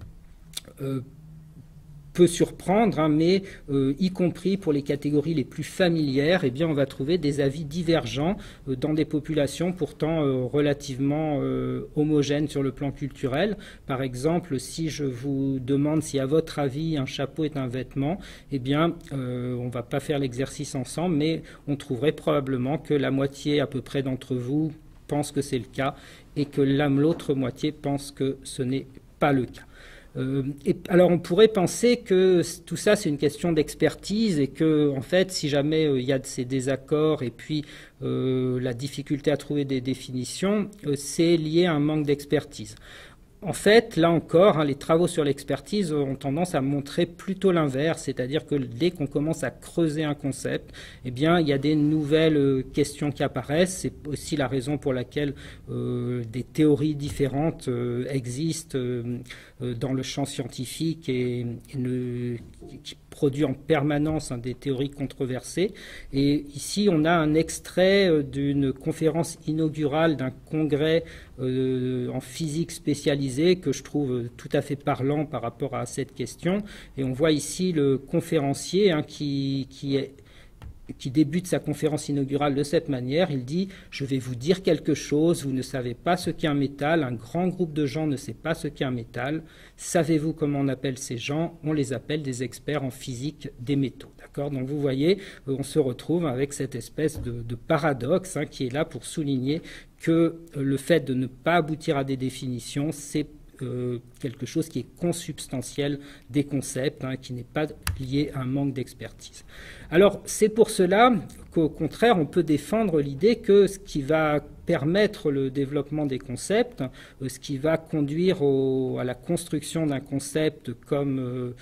euh, peut surprendre, hein, mais euh, y compris pour les catégories les plus familières, eh bien, on va trouver des avis divergents euh, dans des populations pourtant euh, relativement euh, homogènes sur le plan culturel. Par exemple, si je vous demande si à votre avis un chapeau est un vêtement, eh bien, euh, on ne va pas faire l'exercice ensemble, mais on trouverait probablement que la moitié à peu près d'entre vous pense que c'est le cas et que l'autre moitié pense que ce n'est pas le cas. Euh, et, alors on pourrait penser que tout ça c'est une question d'expertise et que en fait si jamais euh, il y a de ces désaccords et puis euh, la difficulté à trouver des définitions, euh, c'est lié à un manque d'expertise. En fait, là encore, hein, les travaux sur l'expertise ont tendance à montrer plutôt l'inverse, c'est-à-dire que dès qu'on commence à creuser un concept, eh bien, il y a des nouvelles euh, questions qui apparaissent. C'est aussi la raison pour laquelle euh, des théories différentes euh, existent euh, euh, dans le champ scientifique et, et ne, qui produit en permanence hein, des théories controversées. Et ici, on a un extrait euh, d'une conférence inaugurale d'un congrès euh, en physique spécialisée que je trouve tout à fait parlant par rapport à cette question. Et on voit ici le conférencier hein, qui, qui est qui débute sa conférence inaugurale de cette manière. Il dit « Je vais vous dire quelque chose, vous ne savez pas ce qu'est un métal, un grand groupe de gens ne sait pas ce qu'est un métal. Savez-vous comment on appelle ces gens? On les appelle des experts en physique des métaux. » D'accord ? Donc vous voyez, on se retrouve avec cette espèce de, de paradoxe hein, qui est là pour souligner que le fait de ne pas aboutir à des définitions, c'est Euh, quelque chose qui est consubstantiel des concepts, hein, qui n'est pas lié à un manque d'expertise. Alors, c'est pour cela qu'au contraire, on peut défendre l'idée que ce qui va permettre le développement des concepts, euh, ce qui va conduire au, à la construction d'un concept comme euh,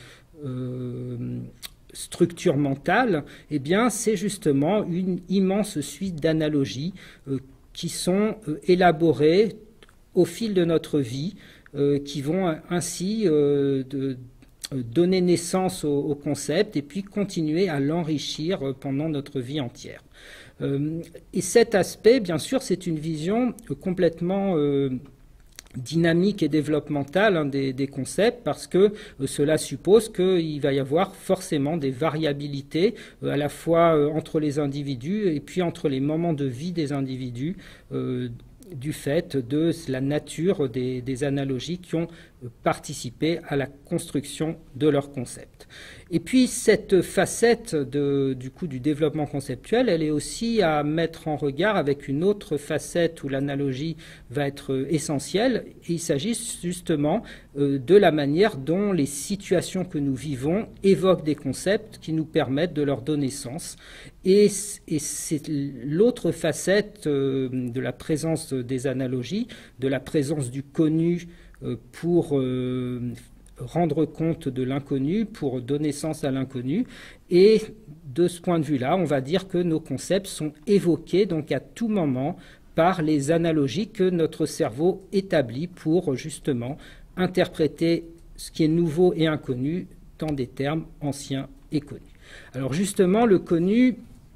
euh, structure mentale, eh bien, c'est justement une immense suite d'analogies euh, qui sont euh, élaborées au fil de notre vie, Euh, qui vont ainsi euh, de, euh, donner naissance au, au concept et puis continuer à l'enrichir euh, pendant notre vie entière. Euh, et cet aspect, bien sûr, c'est une vision euh, complètement euh, dynamique et développementale hein, des, des concepts parce que euh, cela suppose qu'il va y avoir forcément des variabilités euh, à la fois euh, entre les individus et puis entre les moments de vie des individus euh, du fait de la nature des, des analogies qui ont participé à la construction de leur concept. Et puis cette facette de, du coup du développement conceptuel, elle est aussi à mettre en regard avec une autre facette où l'analogie va être essentielle. Et il s'agit justement euh, de la manière dont les situations que nous vivons évoquent des concepts qui nous permettent de leur donner sens. Et, et c'est l'autre facette euh, de la présence des analogies, de la présence du connu euh, pour euh, rendre compte de l'inconnu, pour donner sens à l'inconnu. Et de ce point de vue-là, on va dire que nos concepts sont évoqués donc à tout moment par les analogies que notre cerveau établit pour justement interpréter ce qui est nouveau et inconnu dans des termes anciens et connus. Alors justement, le connu,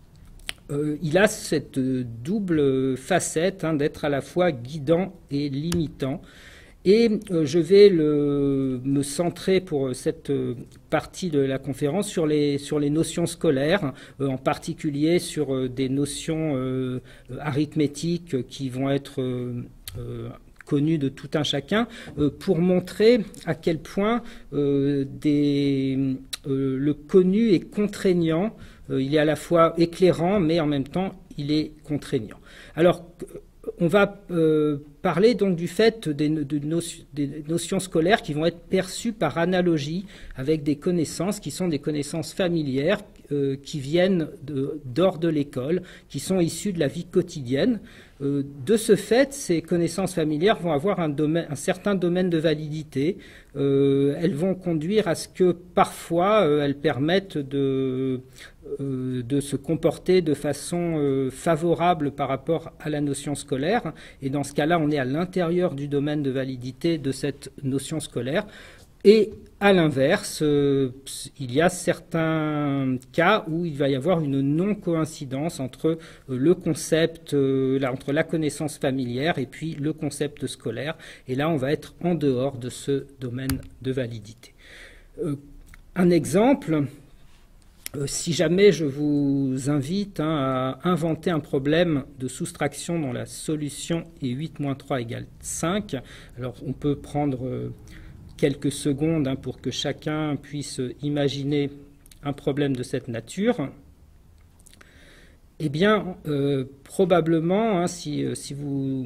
euh, il a cette double facette hein, d'être à la fois guidant et limitant. Et euh, je vais le, me centrer pour cette partie de la conférence sur les, sur les notions scolaires, euh, en particulier sur euh, des notions euh, arithmétiques qui vont être euh, euh, connues de tout un chacun, euh, pour montrer à quel point euh, des, euh, le connu est contraignant. Euh, il est à la fois éclairant, mais en même temps, il est contraignant. Alors, on va euh, parler donc du fait des, de notion, des notions scolaires qui vont être perçues par analogie avec des connaissances qui sont des connaissances familières euh, qui viennent de, d'hors de l'école, qui sont issues de la vie quotidienne. Euh, de ce fait, ces connaissances familières vont avoir un, domaine, un certain domaine de validité. Euh, elles vont conduire à ce que parfois euh, elles permettent de, euh, de se comporter de façon euh, favorable par rapport à la notion scolaire. Et dans ce cas-là, on est à l'intérieur du domaine de validité de cette notion scolaire. Et à l'inverse, euh, il y a certains cas où il va y avoir une non-coïncidence entre euh, le concept, euh, là, entre la connaissance familière et puis le concept scolaire. Et là, on va être en dehors de ce domaine de validité. Euh, un exemple, euh, si jamais je vous invite hein, à inventer un problème de soustraction dont la solution est huit moins trois égale cinq, alors on peut prendre Euh, quelques secondes hein, pour que chacun puisse imaginer un problème de cette nature. Eh bien, euh, probablement, hein, si, si vous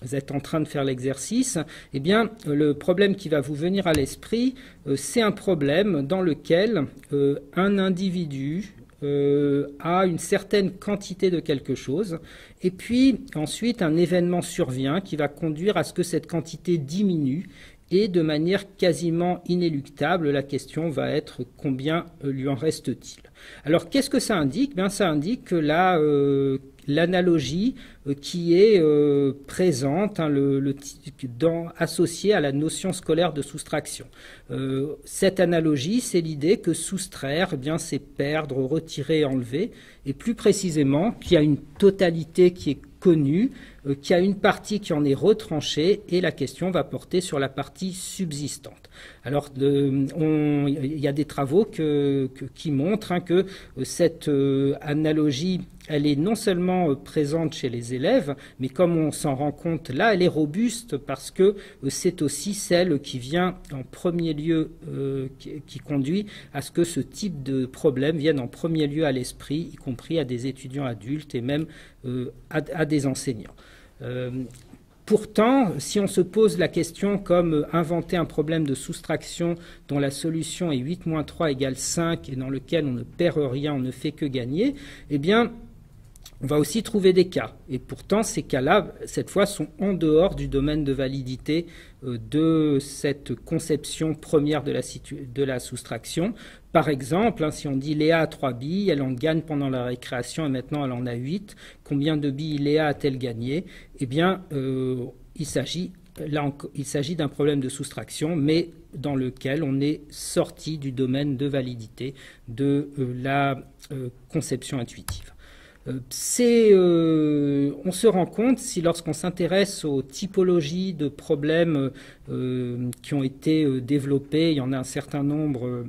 êtes en train de faire l'exercice, eh bien, le problème qui va vous venir à l'esprit, euh, c'est un problème dans lequel euh, un individu euh, a une certaine quantité de quelque chose, et puis ensuite un événement survient qui va conduire à ce que cette quantité diminue, et de manière quasiment inéluctable, la question va être combien lui en reste-t-il. Alors qu'est-ce que ça indique? Bien, ça indique que là, euh, l'analogie euh, qui est euh, présente, hein, le, le, dans, associée à la notion scolaire de soustraction. Euh, cette analogie, c'est l'idée que soustraire, eh bien, c'est perdre, retirer, enlever, et plus précisément qu'il y a une totalité qui est connue, euh, qu'il y a une partie qui en est retranchée, et la question va porter sur la partie subsistante. Alors, de, on, il y a des travaux que, que, qui montrent hein, que cette euh, analogie, elle est non seulement euh, présente chez les élèves, mais comme on s'en rend compte là, elle est robuste parce que euh, c'est aussi celle qui vient en premier lieu, euh, qui, qui conduit à ce que ce type de problème vienne en premier lieu à l'esprit, y compris à des étudiants adultes et même euh, à, à des enseignants. Euh, Pourtant, si on se pose la question comme inventer un problème de soustraction dont la solution est huit moins trois égale cinq et dans lequel on ne perd rien, on ne fait que gagner, eh bien, on va aussi trouver des cas. Et pourtant, ces cas-là, cette fois, sont en dehors du domaine de validité euh, de cette conception première de la, de la soustraction. Par exemple, hein, si on dit Léa a trois billes, elle en gagne pendant la récréation et maintenant elle en a huit. Combien de billes Léa a-t-elle gagné? Eh bien, euh, il s'agit là, il s'agit d'un problème de soustraction, mais dans lequel on est sorti du domaine de validité de euh, la euh, conception intuitive. Euh, c'est, euh, on se rend compte, si lorsqu'on s'intéresse aux typologies de problèmes euh, qui ont été euh, développés, il y en a un certain nombre. Euh,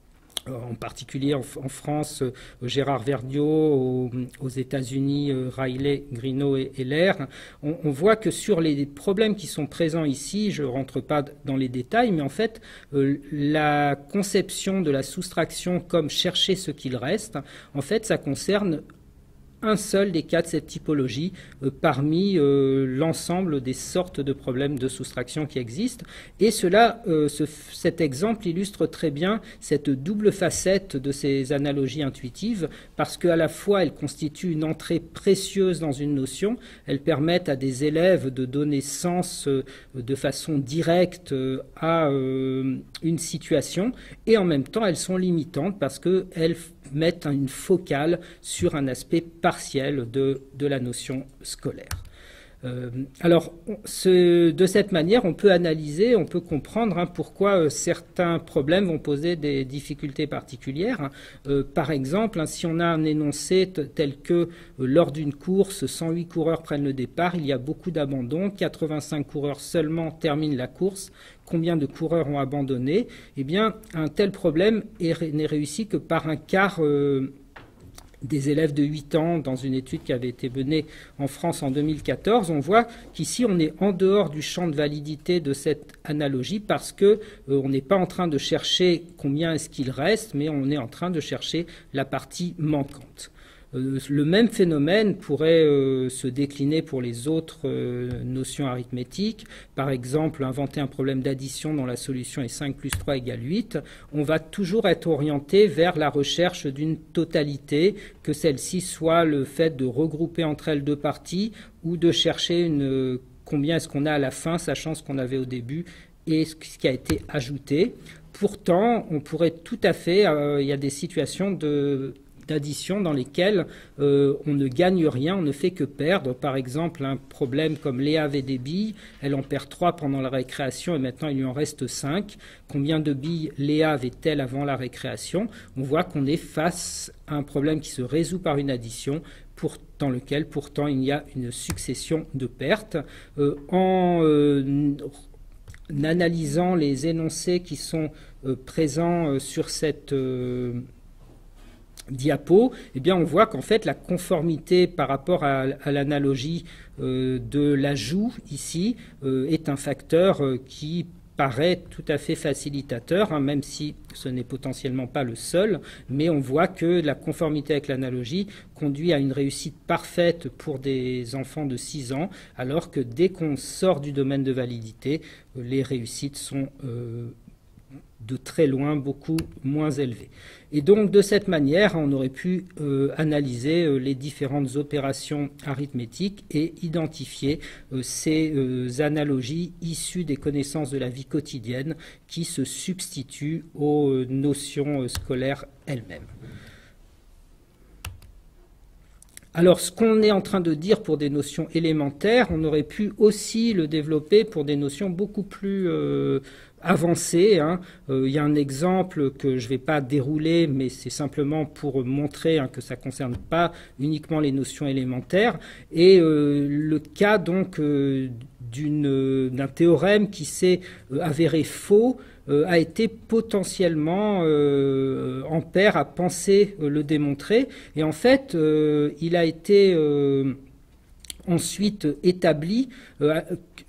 en particulier en, en France, euh, Gérard Vergniaud, aux, aux États-Unis, euh, Riley, Greenough et Heller, on, on voit que sur les problèmes qui sont présents ici, je ne rentre pas dans les détails, mais en fait, euh, la conception de la soustraction comme chercher ce qu'il reste, en fait, ça concerne un seul des cas de cette typologie euh, parmi euh, l'ensemble des sortes de problèmes de soustraction qui existent. Et cela, euh, ce, cet exemple illustre très bien cette double facette de ces analogies intuitives, parce qu'à la fois elles constituent une entrée précieuse dans une notion, elles permettent à des élèves de donner sens euh, de façon directe euh, à euh, une situation, et en même temps elles sont limitantes parce qu'elles mettent une focale sur un aspect partiel de, de la notion scolaire. Euh, alors, ce, de cette manière, on peut analyser, on peut comprendre hein, pourquoi euh, certains problèmes vont poser des difficultés particulières. Hein. Euh, par exemple, hein, si on a un énoncé tel que euh, lors d'une course, cent huit coureurs prennent le départ, il y a beaucoup d'abandons, quatre-vingt-cinq coureurs seulement terminent la course. Combien de coureurs ont abandonné? Eh bien, un tel problème n'est réussi que par un quart euh, des élèves de huit ans dans une étude qui avait été menée en France en deux mille quatorze. On voit qu'ici, on est en dehors du champ de validité de cette analogie parce que euh, on n'est pas en train de chercher combien est-ce qu'il reste, mais on est en train de chercher la partie manquante. Euh, le même phénomène pourrait euh, se décliner pour les autres euh, notions arithmétiques. Par exemple, inventer un problème d'addition dont la solution est cinq plus trois égale huit. On va toujours être orienté vers la recherche d'une totalité, que celle-ci soit le fait de regrouper entre elles deux parties ou de chercher une, combien est-ce qu'on a à la fin, sachant ce qu'on avait au début et ce qui a été ajouté. Pourtant, on pourrait tout à fait, euh, il y a des situations de d'addition dans lesquelles euh, on ne gagne rien, on ne fait que perdre. Par exemple, un problème comme Léa avait des billes, elle en perd trois pendant la récréation et maintenant il lui en reste cinq. Combien de billes Léa avait-elle avant la récréation? On voit qu'on est face à un problème qui se résout par une addition, pour, dans lequel pourtant il y a une succession de pertes. Euh, en euh, en analysant les énoncés qui sont euh, présents euh, sur cette euh, diapo, eh bien on voit qu'en fait la conformité par rapport à, à l'analogie euh, de l'ajout ici euh, est un facteur euh, qui paraît tout à fait facilitateur, hein, même si ce n'est potentiellement pas le seul, mais on voit que la conformité avec l'analogie conduit à une réussite parfaite pour des enfants de six ans, alors que dès qu'on sort du domaine de validité, les réussites sont euh, de très loin beaucoup moins élevées. Et donc de cette manière, on aurait pu euh, analyser euh, les différentes opérations arithmétiques et identifier euh, ces euh, analogies issues des connaissances de la vie quotidienne qui se substituent aux euh, notions euh, scolaires elles-mêmes. Alors, ce qu'on est en train de dire pour des notions élémentaires, on aurait pu aussi le développer pour des notions beaucoup plus euh, avancées. Hein. Euh, il y a un exemple que je ne vais pas dérouler, mais c'est simplement pour montrer hein, que ça ne concerne pas uniquement les notions élémentaires. Et euh, le cas donc euh, d'une, d'un théorème qui s'est euh, avéré faux, a été potentiellement, euh, Ampère a pensé euh, le démontrer, et en fait, euh, il a été euh, ensuite établi euh,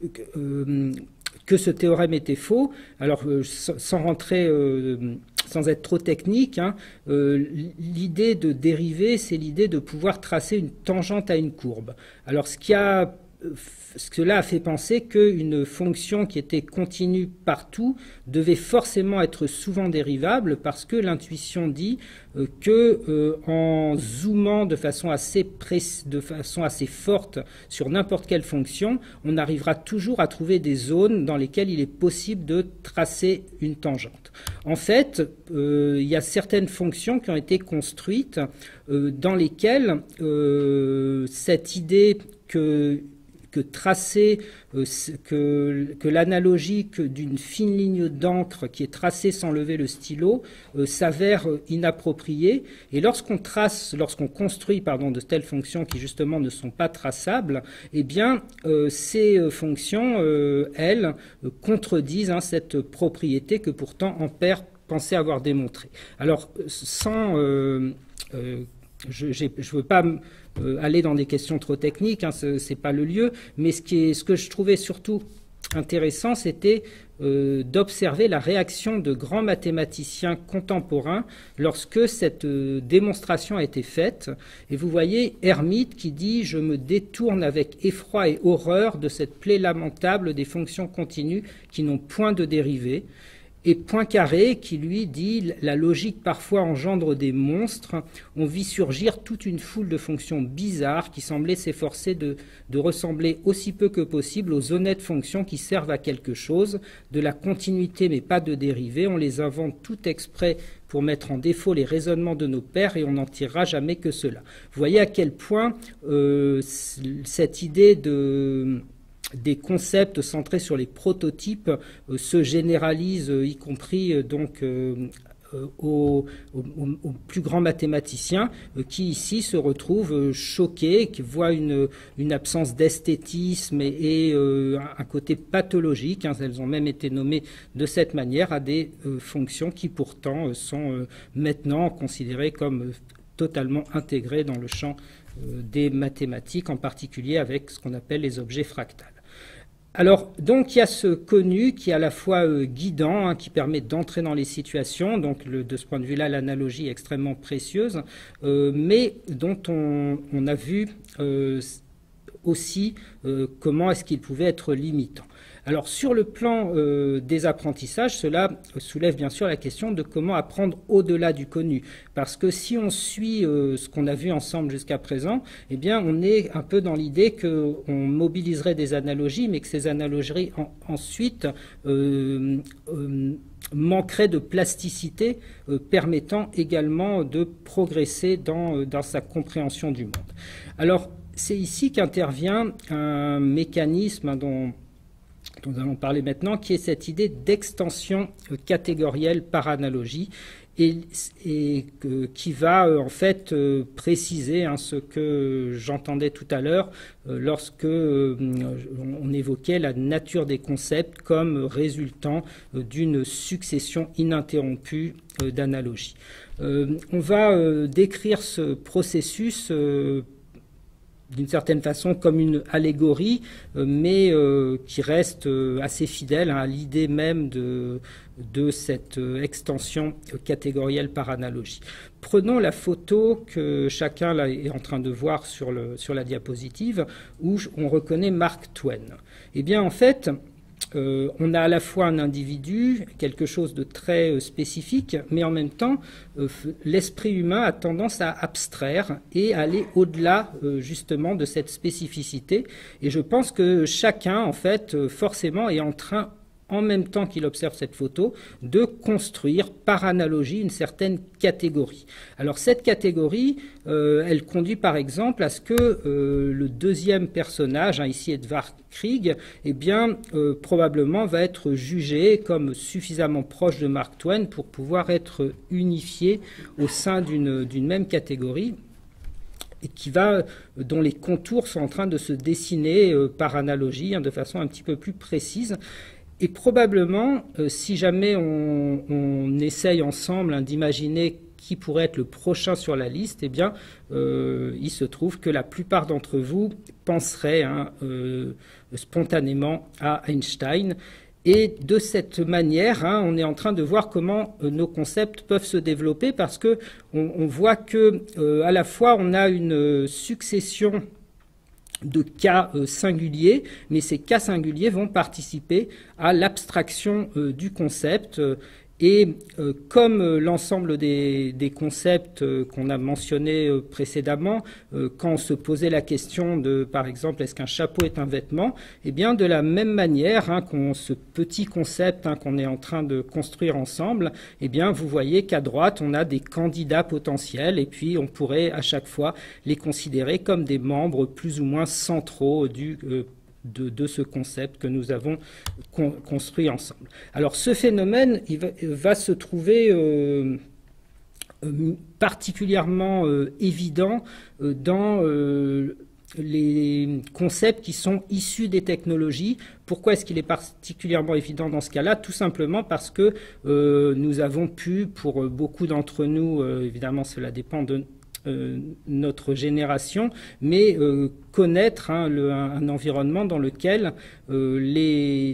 euh, que ce théorème était faux. Alors, euh, sans rentrer, euh, sans être trop technique, hein, euh, l'idée de dériver, c'est l'idée de pouvoir tracer une tangente à une courbe. Alors, ce qui a Cela a fait penser qu'une fonction qui était continue partout devait forcément être souvent dérivable parce que l'intuition dit euh, que euh, en zoomant de façon assez préc- de façon assez forte sur n'importe quelle fonction, on arrivera toujours à trouver des zones dans lesquelles il est possible de tracer une tangente. En fait, euh, il y a certaines fonctions qui ont été construites euh, dans lesquelles euh, cette idée que que tracer, euh, que, que l'analogie d'une fine ligne d'encre qui est tracée sans lever le stylo euh, s'avère inappropriée. Et lorsqu'on trace, lorsqu'on construit pardon, de telles fonctions qui justement ne sont pas traçables, eh bien euh, ces fonctions, euh, elles, euh, contredisent hein, cette propriété que pourtant Ampère pensait avoir démontrée. Alors, sans... Euh, euh, je ne veux pas euh, aller dans des questions trop techniques, hein, ce n'est pas le lieu, mais ce, qui est, ce que je trouvais surtout intéressant, c'était euh, d'observer la réaction de grands mathématiciens contemporains lorsque cette euh, démonstration a été faite. Et vous voyez Hermite qui dit « Je me détourne avec effroi et horreur de cette plaie lamentable des fonctions continues qui n'ont point de dérivée ». Et Poincaré qui lui dit « La logique parfois engendre des monstres. On vit surgir toute une foule de fonctions bizarres qui semblaient s'efforcer de, de ressembler aussi peu que possible aux honnêtes fonctions qui servent à quelque chose, de la continuité mais pas de dérivée. On les invente tout exprès pour mettre en défaut les raisonnements de nos pères et on n'en tirera jamais que cela. » Vous voyez à quel point euh, cette idée de... des concepts centrés sur les prototypes euh, se généralisent, euh, y compris euh, donc euh, euh, aux, aux, aux plus grands mathématiciens euh, qui ici se retrouvent euh, choqués, qui voient une, une absence d'esthétisme et, et euh, un côté pathologique. Hein, elles ont même été nommées de cette manière à des euh, fonctions qui pourtant euh, sont euh, maintenant considérées comme euh, totalement intégrées dans le champ euh, des mathématiques, en particulier avec ce qu'on appelle les objets fractales. Alors, donc, il y a ce connu qui est à la fois euh, guidant, hein, qui permet d'entrer dans les situations, donc le, de ce point de vue-là, l'analogie est extrêmement précieuse, euh, mais dont on, on a vu euh, aussi euh, comment est-ce qu'il pouvait être limitant. Alors, sur le plan euh, des apprentissages, cela soulève bien sûr la question de comment apprendre au-delà du connu. Parce que si on suit euh, ce qu'on a vu ensemble jusqu'à présent, eh bien, on est un peu dans l'idée qu'on mobiliserait des analogies, mais que ces analogies en, ensuite euh, euh, manqueraient de plasticité, euh, permettant également de progresser dans, euh, dans sa compréhension du monde. Alors, c'est ici qu'intervient un mécanisme dont dont nous allons parler maintenant, qui est cette idée d'extension catégorielle par analogie et, et euh, qui va euh, en fait euh, préciser hein, ce que j'entendais tout à l'heure euh, lorsque euh, on évoquait la nature des concepts comme résultant euh, d'une succession ininterrompue euh, d'analogies. Euh, on va euh, décrire ce processus euh, d'une certaine façon comme une allégorie, mais euh, qui reste assez fidèle à l'idée même de, de cette extension catégorielle par analogie. Prenons la photo que chacun là est en train de voir sur, le, sur la diapositive, où on reconnaît Mark Twain. Eh bien, en fait, Euh, on a à la fois un individu, quelque chose de très euh, spécifique, mais en même temps, euh, l'esprit humain a tendance à abstraire et à aller au-delà euh, justement de cette spécificité. Et je pense que chacun, en fait, euh, forcément est en train, en même temps qu'il observe cette photo, de construire par analogie une certaine catégorie. Alors cette catégorie, euh, elle conduit par exemple à ce que euh, le deuxième personnage, hein, ici Edvard Grieg, eh bien euh, probablement va être jugé comme suffisamment proche de Mark Twain pour pouvoir être unifié au sein d'une d'une même catégorie, et qui va, dont les contours sont en train de se dessiner euh, par analogie, hein, de façon un petit peu plus précise. Et probablement, euh, si jamais on, on essaye ensemble hein, d'imaginer qui pourrait être le prochain sur la liste, eh bien, euh, il se trouve que la plupart d'entre vous penseraient hein, euh, spontanément à Einstein. Et de cette manière, hein, on est en train de voir comment euh, nos concepts peuvent se développer, parce que on, on voit que euh, à la fois on a une succession de cas euh, singuliers, mais ces cas singuliers vont participer à l'abstraction euh, du concept. Euh, et euh, comme euh, l'ensemble des, des concepts euh, qu'on a mentionnés euh, précédemment, euh, quand on se posait la question de, par exemple, est-ce qu'un chapeau est un vêtement, eh bien, de la même manière, hein, qu'on, ce petit concept hein, qu'on est en train de construire ensemble, eh bien, vous voyez qu'à droite, on a des candidats potentiels, et puis on pourrait à chaque fois les considérer comme des membres plus ou moins centraux du euh, De, de ce concept que nous avons con, construit ensemble. Alors ce phénomène il va, va se trouver euh, euh, particulièrement euh, évident euh, dans euh, les concepts qui sont issus des technologies. Pourquoi est-ce qu'il est particulièrement évident dans ce cas-là? Tout simplement parce que euh, nous avons pu, pour beaucoup d'entre nous, euh, évidemment cela dépend de Euh, notre génération, mais euh, connaître hein, le, un, un environnement dans lequel euh, les,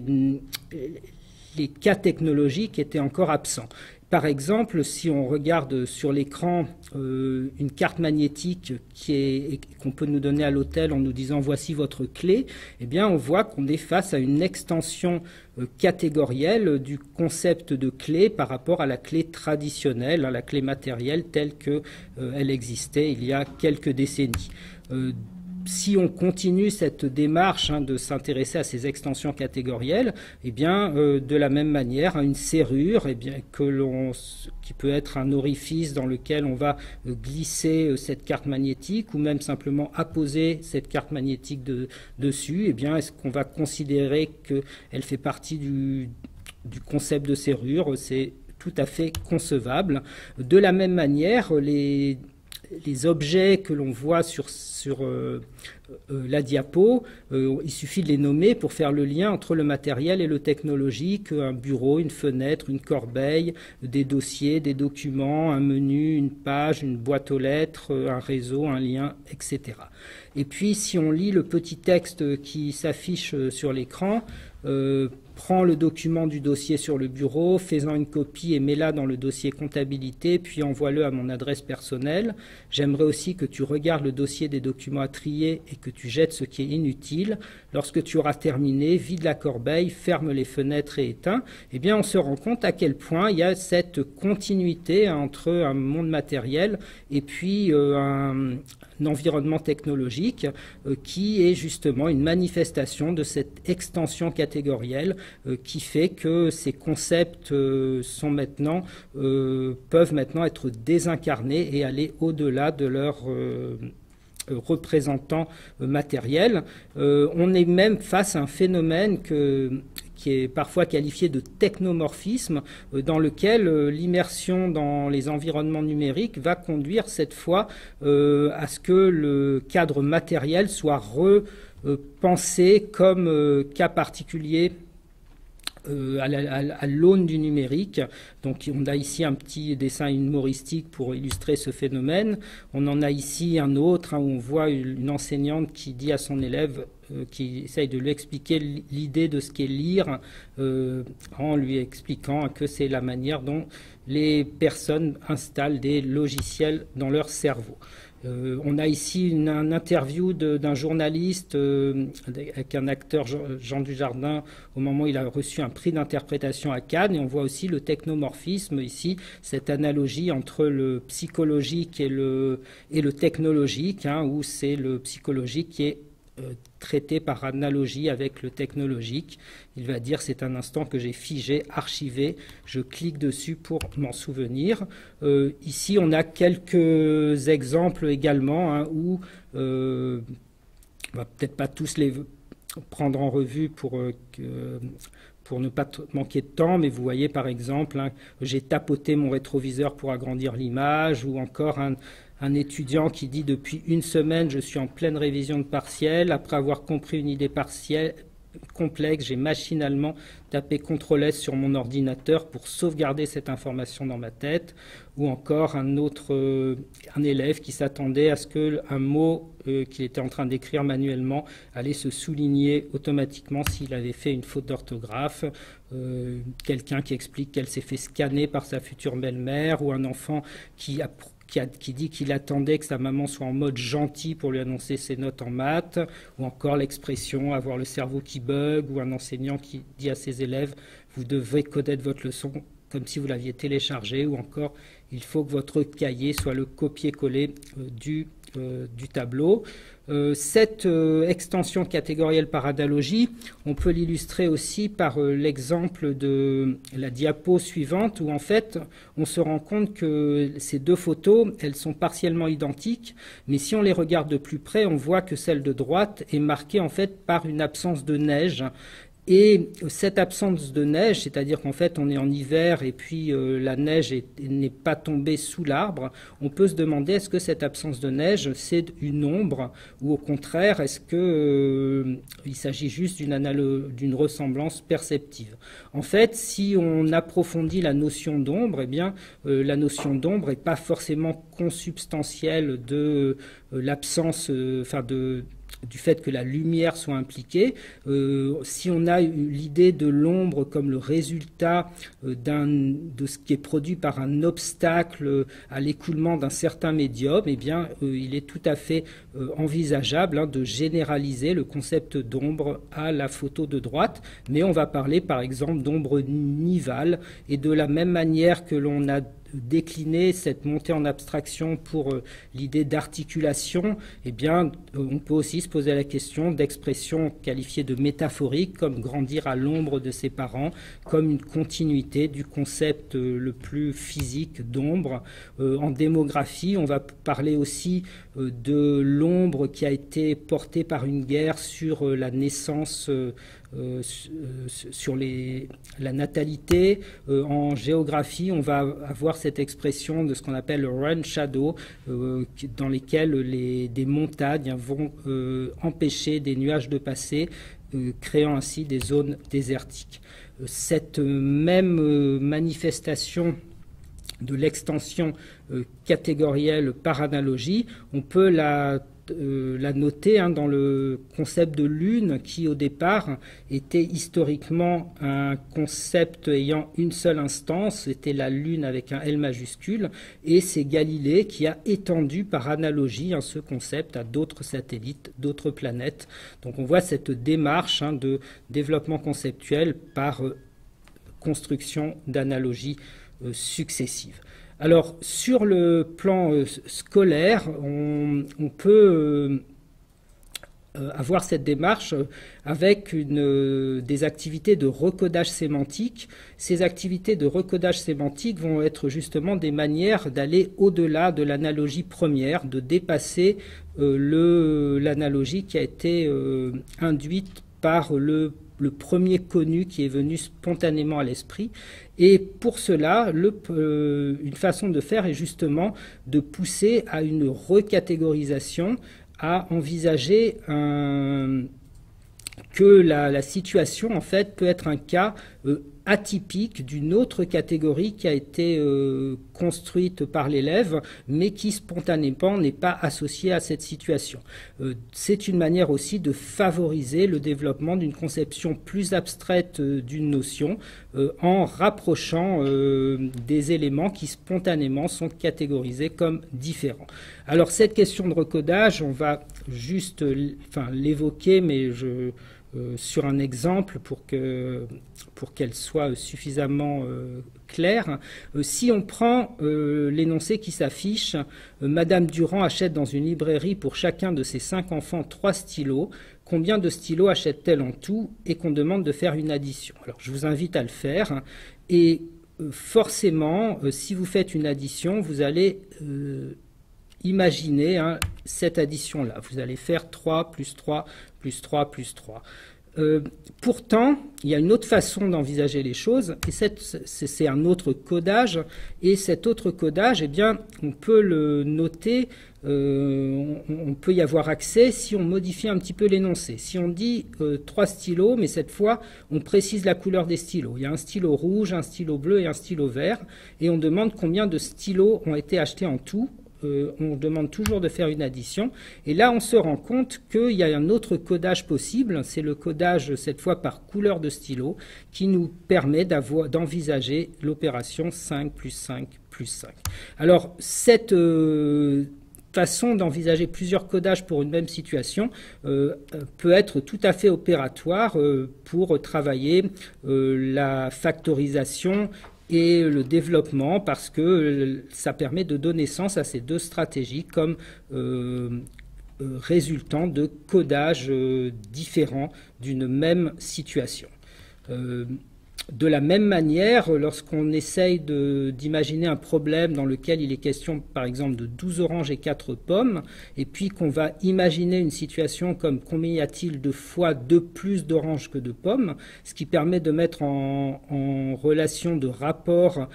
les cas technologiques étaient encore absents. Par exemple, si on regarde sur l'écran euh, une carte magnétique qui est, qu'on peut nous donner à l'hôtel en nous disant « voici votre clé », eh bien, on voit qu'on est face à une extension euh, catégorielle du concept de clé par rapport à la clé traditionnelle, à la clé matérielle telle qu'elle euh, existait il y a quelques décennies. Euh, Si on continue cette démarche hein, de s'intéresser à ces extensions catégorielles, eh bien, euh, de la même manière, une serrure, eh bien, que l'on, qui peut être un orifice dans lequel on va glisser euh, cette carte magnétique, ou même simplement apposer cette carte magnétique de, dessus, eh bien, est-ce qu'on va considérer qu'elle fait partie du, du concept de serrure? C'est tout à fait concevable. De la même manière, les les objets que l'on voit sur, sur euh, euh, la diapo, euh, il suffit de les nommer pour faire le lien entre le matériel et le technologique, un bureau, une fenêtre, une corbeille, des dossiers, des documents, un menu, une page, une boîte aux lettres, un réseau, un lien, et cetera. Et puis, si on lit le petit texte qui s'affiche sur l'écran, euh, prends le document du dossier sur le bureau, fais-en une copie et mets-la dans le dossier comptabilité, puis envoie-le à mon adresse personnelle. J'aimerais aussi que tu regardes le dossier des documents à trier et que tu jettes ce qui est inutile. Lorsque tu auras terminé, vide la corbeille, ferme les fenêtres et éteins. Eh bien, on se rend compte à quel point il y a cette continuité entre un monde matériel et puis euh, un, un environnement technologique euh, qui est justement une manifestation de cette extension catégorielle euh, qui fait que ces concepts euh, sont maintenant, euh, peuvent maintenant être désincarnés et aller au-delà de leur euh, représentants matériels. Euh, on est même face à un phénomène que, qui est parfois qualifié de technomorphisme, euh, dans lequel euh, l'immersion dans les environnements numériques va conduire cette fois euh, à ce que le cadre matériel soit repensé comme euh, cas particulier euh, à, la, à, à l'aune du numérique. Donc on a ici un petit dessin humoristique pour illustrer ce phénomène. On en a ici un autre hein, où on voit une enseignante qui dit à son élève, euh, qui essaye de lui expliquer l'idée de ce qu'est lire, euh, en lui expliquant que c'est la manière dont les personnes installent des logiciels dans leur cerveau. Euh, on a ici une, une interview d'un journaliste euh, avec un acteur, Jean Dujardin, au moment où il a reçu un prix d'interprétation à Cannes. Et on voit aussi le technomorphisme ici, cette analogie entre le psychologique et le, et le technologique, hein, où c'est le psychologique qui est euh, traité par analogie avec le technologique. Il va dire c'est un instant que j'ai figé, archivé, je clique dessus pour m'en souvenir. Euh, ici on a quelques exemples également hein, où euh, on va peut-être pas tous les prendre en revue pour euh, que, pour ne pas manquer de temps, mais vous voyez par exemple hein, j'ai tapoté mon rétroviseur pour agrandir l'image, ou encore un Un étudiant qui dit depuis une semaine, je suis en pleine révision de partiel. Après avoir compris une idée partielle complexe, j'ai machinalement tapé contrôle S sur mon ordinateur pour sauvegarder cette information dans ma tête. Ou encore un autre, euh, un élève qui s'attendait à ce qu'un mot euh, qu'il était en train d'écrire manuellement allait se souligner automatiquement s'il avait fait une faute d'orthographe. Euh, quelqu'un qui explique qu'elle s'est fait scanner par sa future belle-mère, ou un enfant qui a Qui, a, qui dit qu'il attendait que sa maman soit en mode gentil pour lui annoncer ses notes en maths, ou encore l'expression avoir le cerveau qui bug, ou un enseignant qui dit à ses élèves vous devez connaître votre leçon comme si vous l'aviez téléchargée, ou encore il faut que votre cahier soit le copier-coller euh, du, euh, du tableau. Euh, cette euh, extension catégorielle par analogie, on peut l'illustrer aussi par euh, l'exemple de la diapo suivante, où en fait on se rend compte que ces deux photos, elles sont partiellement identiques, mais si on les regarde de plus près, on voit que celle de droite est marquée en fait par une absence de neige. Et cette absence de neige, c'est-à-dire qu'en fait on est en hiver et puis euh, la neige n'est pas tombée sous l'arbre, on peut se demander est-ce que cette absence de neige c'est une ombre, ou au contraire est-ce que euh, il s'agit juste d'une d'une ressemblance perceptive. En fait, si on approfondit la notion d'ombre, eh bien euh, la notion d'ombre n'est pas forcément consubstantielle de euh, l'absence, euh, enfin de du fait que la lumière soit impliquée. Euh, si on a l'idée de l'ombre comme le résultat euh, d'un, de ce qui est produit par un obstacle à l'écoulement d'un certain médium, eh bien, euh, il est tout à fait euh, envisageable hein, de généraliser le concept d'ombre à la photo de droite. Mais on va parler par exemple d'ombre nivale, et de la même manière que l'on a décliner cette montée en abstraction pour euh, l'idée d'articulation, eh bien, euh, on peut aussi se poser la question d'expressions qualifiées de métaphoriques, comme grandir à l'ombre de ses parents, comme une continuité du concept euh, le plus physique d'ombre. Euh, en démographie, on va parler aussi euh, de l'ombre qui a été portée par une guerre sur euh, la naissance euh, Euh, sur les, la natalité. Euh, en géographie, on va avoir cette expression de ce qu'on appelle le rain shadow, euh, dans lesquels les, des montagnes vont euh, empêcher des nuages de passer, euh, créant ainsi des zones désertiques. Euh, cette même euh, manifestation de l'extension euh, catégorielle par analogie, on peut la Euh, la noter hein, dans le concept de lune, qui au départ était historiquement un concept ayant une seule instance, c'était la lune avec un L majuscule, et c'est Galilée qui a étendu par analogie hein, ce concept à d'autres satellites, d'autres planètes. Donc on voit cette démarche hein, de développement conceptuel par euh, construction d'analogies euh, successives. Alors, sur le plan euh, scolaire, on, on peut euh, avoir cette démarche avec une, euh, des activités de recodage sémantique. Ces activités de recodage sémantique vont être justement des manières d'aller au-delà de l'analogie première, de dépasser euh, l'analogie qui a été euh, induite par le le premier connu qui est venu spontanément à l'esprit. Et pour cela, le, euh, une façon de faire est justement de pousser à une recatégorisation, à envisager un, que la, la situation, en fait, peut être un cas euh, atypique d'une autre catégorie qui a été euh, construite par l'élève, mais qui spontanément n'est pas associée à cette situation. Euh, c'est une manière aussi de favoriser le développement d'une conception plus abstraite euh, d'une notion euh, en rapprochant euh, des éléments qui spontanément sont catégorisés comme différents. Alors cette question de recodage, on va juste enfin, l'évoquer, mais je... Euh, sur un exemple pour que pour qu'elle soit suffisamment euh, claire. Euh, si on prend euh, l'énoncé qui s'affiche, euh, Madame Durand achète dans une librairie pour chacun de ses cinq enfants trois stylos. Combien de stylos achète-t-elle en tout? Et qu'on demande de faire une addition. Alors je vous invite à le faire. Et euh, forcément, euh, si vous faites une addition, vous allez euh, imaginer hein, cette addition-là. Vous allez faire trois plus trois plus trois plus trois. Euh, pourtant, il y a une autre façon d'envisager les choses, et c'est un autre codage. Et cet autre codage, eh bien, on peut le noter, euh, on, on peut y avoir accès si on modifie un petit peu l'énoncé. Si on dit euh, trois stylos, mais cette fois, on précise la couleur des stylos. Il y a un stylo rouge, un stylo bleu et un stylo vert, et on demande combien de stylos ont été achetés en tout. Euh, on demande toujours de faire une addition. Et là, on se rend compte qu'il y a un autre codage possible. C'est le codage, cette fois par couleur de stylo, qui nous permet d'envisager l'opération cinq plus cinq plus cinq. Alors, cette euh, façon d'envisager plusieurs codages pour une même situation euh, peut être tout à fait opératoire euh, pour travailler euh, la factorisation et le développement, parce que ça permet de donner sens à ces deux stratégies comme euh, euh, résultant de codages euh, différents d'une même situation. Euh, De la même manière, lorsqu'on essaye d'imaginer un problème dans lequel il est question, par exemple, de douze oranges et quatre pommes, et puis qu'on va imaginer une situation comme combien y a-t-il de fois de plus d'oranges que de pommes, ce qui permet de mettre en, en relation de rapport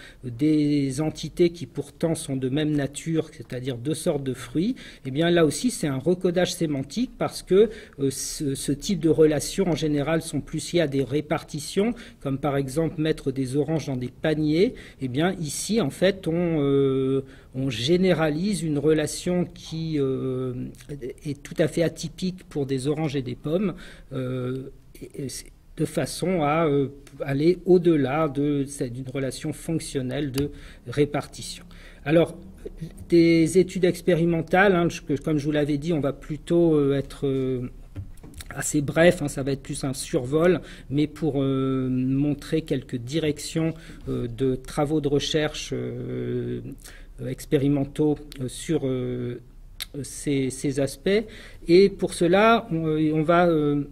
des entités qui pourtant sont de même nature, c'est-à-dire deux sortes de fruits, et bien là aussi c'est un recodage sémantique parce que euh, ce, ce type de relations en général sont plus liées à des répartitions, comme par exemple exemple mettre des oranges dans des paniers, eh bien ici en fait on, euh, on généralise une relation qui euh, est tout à fait atypique pour des oranges et des pommes, euh, et, et de façon à euh, aller au-delà de, d'une relation fonctionnelle de répartition. Alors, des études expérimentales, hein, comme je vous l'avais dit, on va plutôt euh, être euh, assez bref, hein, ça va être plus un survol, mais pour euh, montrer quelques directions euh, de travaux de recherche euh, expérimentaux euh, sur euh, ces, ces aspects. Et pour cela, on, on va euh,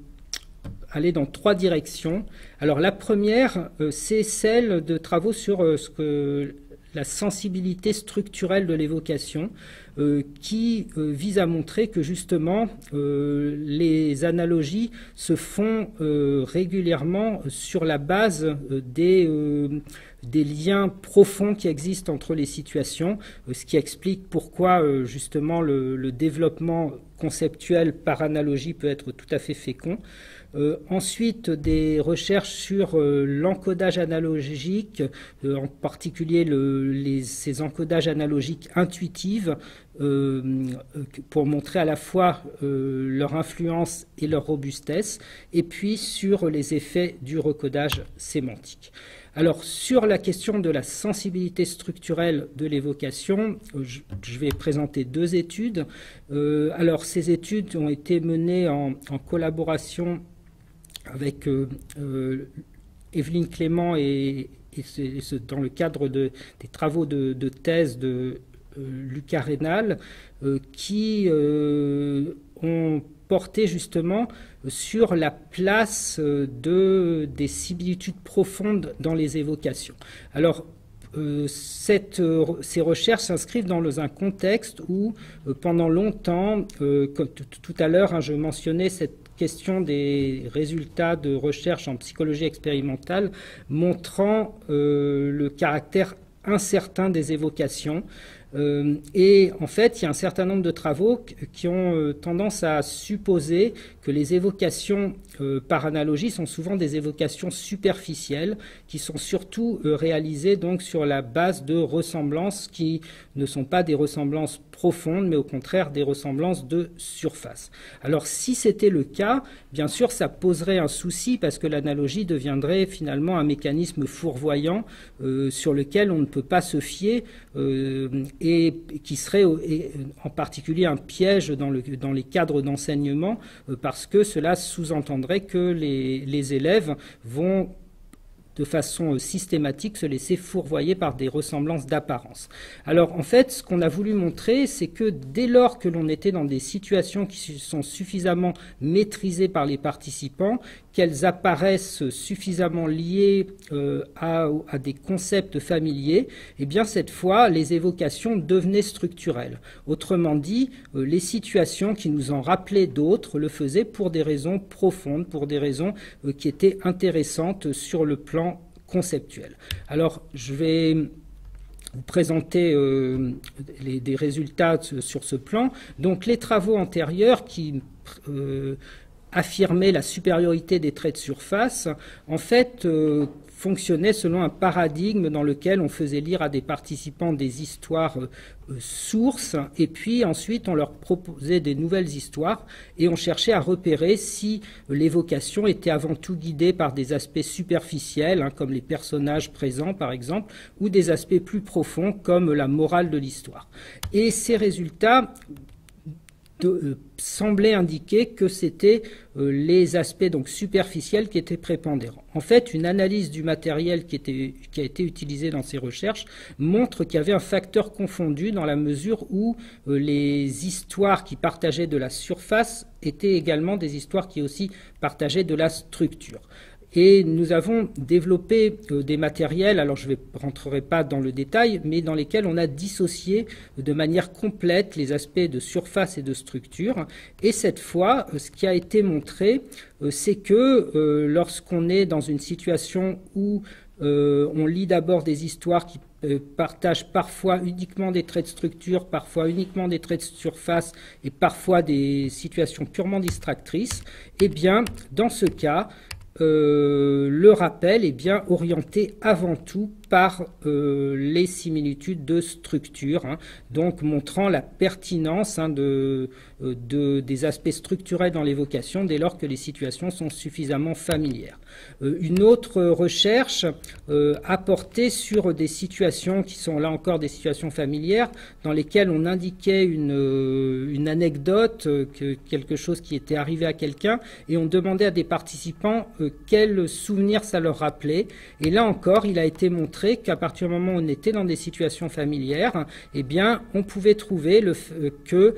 aller dans trois directions. Alors la première, euh, c'est celle de travaux sur euh, ce que la sensibilité structurelle de l'évocation, euh, qui euh, vise à montrer que justement euh, les analogies se font euh, régulièrement sur la base euh, des, euh, des liens profonds qui existent entre les situations, euh, ce qui explique pourquoi euh, justement le, le développement conceptuel par analogie peut être tout à fait fécond. Euh, ensuite, des recherches sur euh, l'encodage analogique, euh, en particulier le, les, ces encodages analogiques intuitifs, euh, pour montrer à la fois euh, leur influence et leur robustesse, et puis sur les effets du recodage sémantique. Alors, sur la question de la sensibilité structurelle de l'évocation, je, je vais présenter deux études. Euh, alors, ces études ont été menées en, en collaboration avec euh, euh, Evelyne Clément et, et, ce, et ce, dans le cadre de, des travaux de, de thèse de euh, Lucas Rénal, euh, qui euh, ont porté justement sur la place de, des similitudes profondes dans les évocations. Alors, Euh, cette, euh, ces recherches s'inscrivent dans un contexte où, euh, pendant longtemps, euh, comme tout à l'heure, hein, je mentionnais cette question des résultats de recherche en psychologie expérimentale montrant euh, le caractère incertain des évocations. Euh, et en fait, il y a un certain nombre de travaux qui ont euh, tendance à supposer que les évocations euh, par analogie sont souvent des évocations superficielles, qui sont surtout euh, réalisées donc sur la base de ressemblances qui ne sont pas des ressemblances profondes, mais au contraire des ressemblances de surface. Alors si c'était le cas, bien sûr, ça poserait un souci parce que l'analogie deviendrait finalement un mécanisme fourvoyant euh, sur lequel on ne peut pas se fier euh, et qui serait et, en particulier un piège dans, le, dans les cadres d'enseignement euh, parce que cela sous-entendrait que les, les élèves vont de façon systématique se laisser fourvoyer par des ressemblances d'apparence. Alors en fait, ce qu'on a voulu montrer, c'est que dès lors que l'on était dans des situations qui sont suffisamment maîtrisées par les participants, qu'elles apparaissent suffisamment liées euh, à, à des concepts familiers, et bien cette fois, les évocations devenaient structurelles. Autrement dit, euh, les situations qui nous en rappelaient d'autres le faisaient pour des raisons profondes, pour des raisons euh, qui étaient intéressantes sur le plan conceptuel. Alors, je vais vous présenter euh, les, des résultats sur ce plan. Donc, les travaux antérieurs qui euh, affirmaient la supériorité des traits de surface, en fait, euh, fonctionnaient selon un paradigme dans lequel on faisait lire à des participants des histoires euh, sources, et puis ensuite on leur proposait des nouvelles histoires, et on cherchait à repérer si l'évocation était avant tout guidée par des aspects superficiels, hein, comme les personnages présents par exemple, ou des aspects plus profonds, comme la morale de l'histoire. Et ces résultats De, euh, semblait indiquer que c'était euh, les aspects donc superficiels qui étaient prépondérants. En fait, une analyse du matériel qui, était, qui a été utilisé dans ces recherches montre qu'il y avait un facteur confondu dans la mesure où euh, les histoires qui partageaient de la surface étaient également des histoires qui aussi partageaient de la structure. Et nous avons développé euh, des matériels, alors je ne rentrerai pas dans le détail, mais dans lesquels on a dissocié de manière complète les aspects de surface et de structure. Et cette fois, euh, ce qui a été montré, euh, c'est que euh, lorsqu'on est dans une situation où euh, on lit d'abord des histoires qui euh, partagent parfois uniquement des traits de structure, parfois uniquement des traits de surface et parfois des situations purement distractrices, eh bien, dans ce cas, Euh, le rappel est bien orienté avant tout par euh, les similitudes de structure, hein, donc montrant la pertinence hein, de, de, des aspects structurels dans l'évocation dès lors que les situations sont suffisamment familières. Euh, une autre recherche euh, a porté sur des situations qui sont là encore des situations familières dans lesquelles on indiquait une, une anecdote, que, quelque chose qui était arrivé à quelqu'un, et on demandait à des participants euh, quel souvenir ça leur rappelait. Et là encore, il a été montré qu'à partir du moment où on était dans des situations familières, eh bien, on pouvait trouver le, que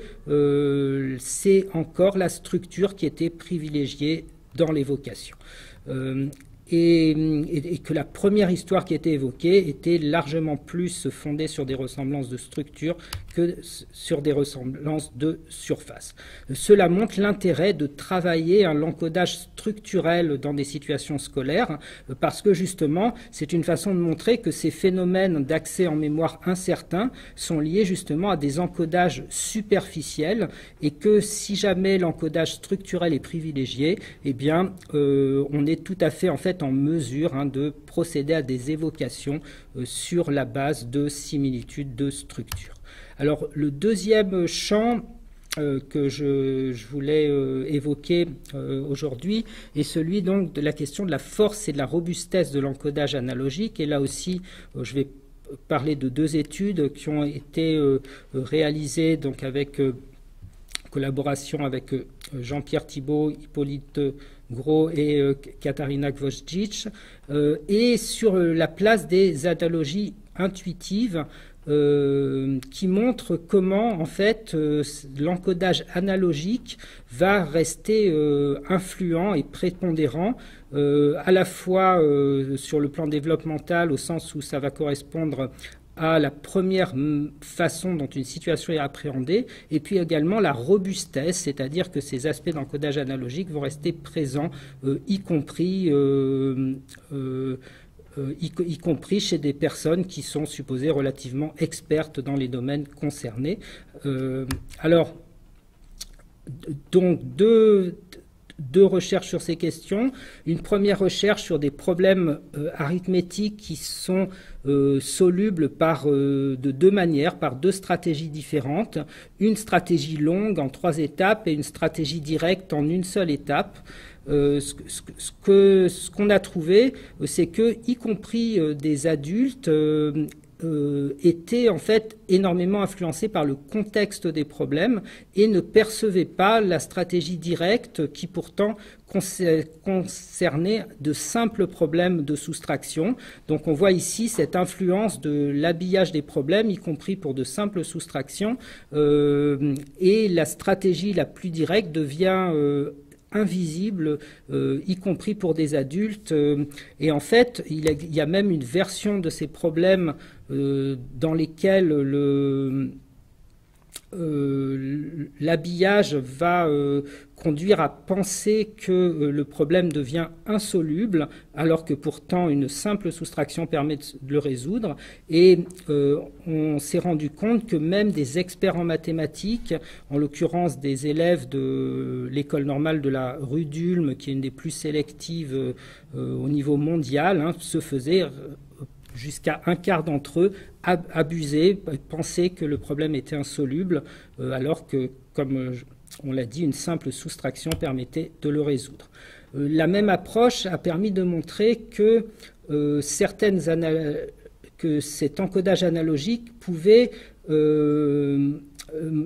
euh, c'est encore la structure qui était privilégiée dans l'évocation. Euh, Et, et, et que la première histoire qui était évoquée était largement plus fondée sur des ressemblances de structure que sur des ressemblances de surface. Cela montre l'intérêt de travailler un l'encodage structurel dans des situations scolaires, parce que justement, c'est une façon de montrer que ces phénomènes d'accès en mémoire incertain sont liés justement à des encodages superficiels, et que si jamais l'encodage structurel est privilégié, eh bien, euh, on est tout à fait en fait en mesure hein, de procéder à des évocations euh, sur la base de similitudes de structure. Alors le deuxième champ euh, que je, je voulais euh, évoquer euh, aujourd'hui est celui donc de la question de la force et de la robustesse de l'encodage analogique. Et là aussi, euh, je vais parler de deux études qui ont été euh, réalisées donc avec euh, collaboration avec euh, Jean-Pierre Thibault, Hippolyte Gros et euh, Katarina Gvozdzic, euh, et sur la place des analogies intuitives euh, qui montrent comment en fait euh, l'encodage analogique va rester euh, influent et prépondérant euh, à la fois euh, sur le plan développemental, au sens où ça va correspondre à la première façon dont une situation est appréhendée, et puis également la robustesse, c'est-à-dire que ces aspects d'encodage analogique vont rester présents, euh, y compris euh, euh, euh, y, y compris chez des personnes qui sont supposées relativement expertes dans les domaines concernés. Euh, alors, donc, deux... deux recherches sur ces questions. Une première recherche sur des problèmes euh, arithmétiques qui sont euh, solubles par, euh, de deux manières, par deux stratégies différentes. Une stratégie longue en trois étapes et une stratégie directe en une seule étape. Euh, ce, ce, ce que, ce qu'on a trouvé, c'est que, y compris euh, des adultes, euh, Euh, étaient en fait énormément influencés par le contexte des problèmes et ne percevaient pas la stratégie directe qui pourtant concernait de simples problèmes de soustraction. Donc on voit ici cette influence de l'habillage des problèmes, y compris pour de simples soustractions, euh, et la stratégie la plus directe devient euh, invisible, euh, y compris pour des adultes. Euh, et en fait, il, a, il y a même une version de ces problèmes euh, dans lesquels le, euh, l'habillage va euh, conduire à penser que euh, le problème devient insoluble, alors que pourtant une simple soustraction permet de, de le résoudre. Et euh, on s'est rendu compte que même des experts en mathématiques, en l'occurrence des élèves de l'école normale de la rue d'Ulm, qui est une des plus sélectives euh, au niveau mondial, hein, se faisaient jusqu'à un quart d'entre eux abuser, penser que le problème était insoluble, euh, alors que, comme on l'a dit, une simple soustraction permettait de le résoudre. Euh, la même approche a permis de montrer que, euh, certaines que cet encodage analogique pouvait euh, euh,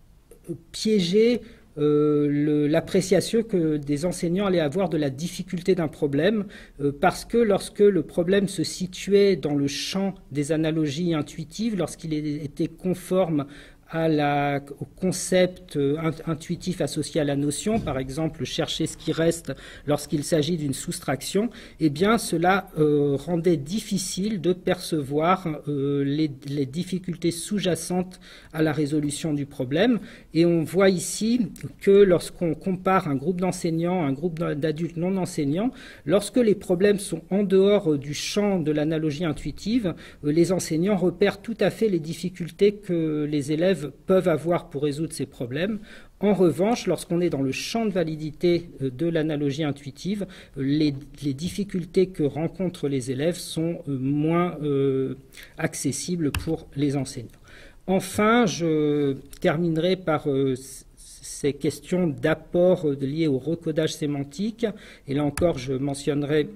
piéger Euh, l'appréciation que des enseignants allaient avoir de la difficulté d'un problème, euh, parce que lorsque le problème se situait dans le champ des analogies intuitives, lorsqu'il était conforme à la, au concept intuitif associé à la notion, par exemple chercher ce qui reste lorsqu'il s'agit d'une soustraction, eh bien cela euh, rendait difficile de percevoir euh, les, les difficultés sous-jacentes à la résolution du problème. Et on voit ici que lorsqu'on compare un groupe d'enseignants, un groupe d'adultes non enseignants, lorsque les problèmes sont en dehors du champ de l'analogie intuitive, euh, les enseignants repèrent tout à fait les difficultés que les élèves peuvent avoir pour résoudre ces problèmes. En revanche, lorsqu'on est dans le champ de validité de l'analogie intuitive, les, les difficultés que rencontrent les élèves sont moins euh, accessibles pour les enseignants. Enfin, je terminerai par euh, ces questions d'apport liées au recodage sémantique. Et là encore, je mentionnerai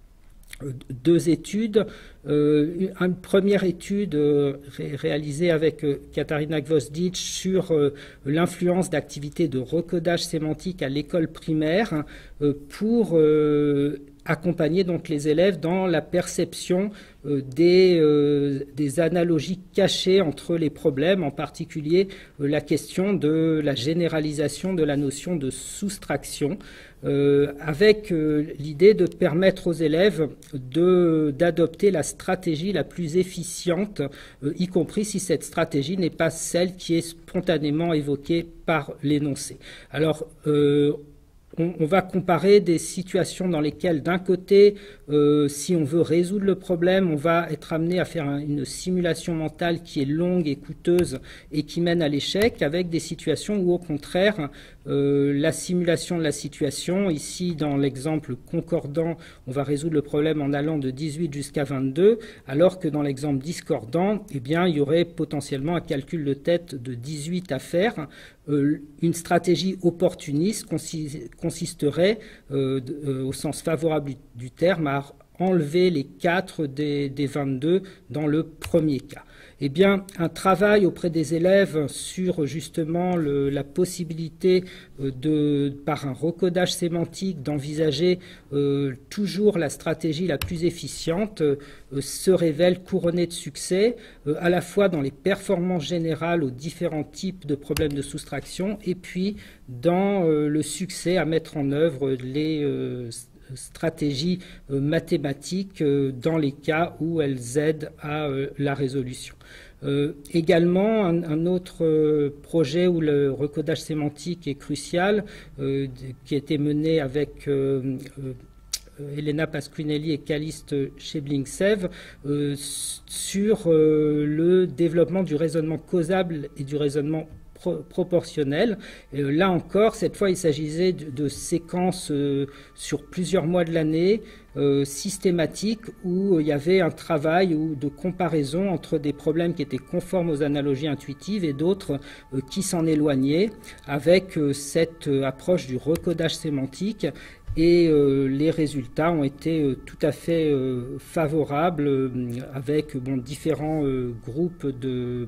deux études. Euh, une première étude euh, ré réalisée avec euh, Katarina Gvozdic sur euh, l'influence d'activités de recodage sémantique à l'école primaire euh, pour euh, accompagner donc les élèves dans la perception euh, des, euh, des analogies cachées entre les problèmes, en particulier euh, la question de la généralisation de la notion de soustraction, euh, avec euh, l'idée de permettre aux élèves de, d'adopter la stratégie la plus efficiente, euh, y compris si cette stratégie n'est pas celle qui est spontanément évoquée par l'énoncé. Alors, euh, On, on va comparer des situations dans lesquelles, d'un côté, euh, si on veut résoudre le problème, on va être amené à faire un, une simulation mentale qui est longue et coûteuse et qui mène à l'échec, avec des situations où, au contraire, euh, la simulation de la situation, ici dans l'exemple concordant, on va résoudre le problème en allant de dix-huit jusqu'à vingt-deux, alors que dans l'exemple discordant, eh bien, il y aurait potentiellement un calcul de tête de dix-huit à faire. Euh, une stratégie opportuniste consisterait, euh, euh, au sens favorable du terme, à enlever les quatre des, des vingt-deux dans le premier cas. Eh bien, un travail auprès des élèves sur justement le, la possibilité de, par un recodage sémantique, d'envisager euh, toujours la stratégie la plus efficiente euh, se révèle couronné de succès, euh, à la fois dans les performances générales aux différents types de problèmes de soustraction et puis dans euh, le succès à mettre en œuvre les euh, stratégies euh, mathématiques euh, dans les cas où elles aident à euh, la résolution. Euh, également, un, un autre euh, projet où le recodage sémantique est crucial, euh, qui a été mené avec euh, euh, Elena Pasquinelli et Caliste Cheblingsev euh, sur euh, le développement du raisonnement causal et du raisonnement pro proportionnel. Et là encore, cette fois, il s'agissait de, de séquences euh, sur plusieurs mois de l'année, euh, systématiques, où il y avait un travail ou de comparaison entre des problèmes qui étaient conformes aux analogies intuitives et d'autres euh, qui s'en éloignaient, avec euh, cette euh, approche du recodage sémantique. Et euh, les résultats ont été euh, tout à fait euh, favorables, euh, avec bon, différents euh, groupes de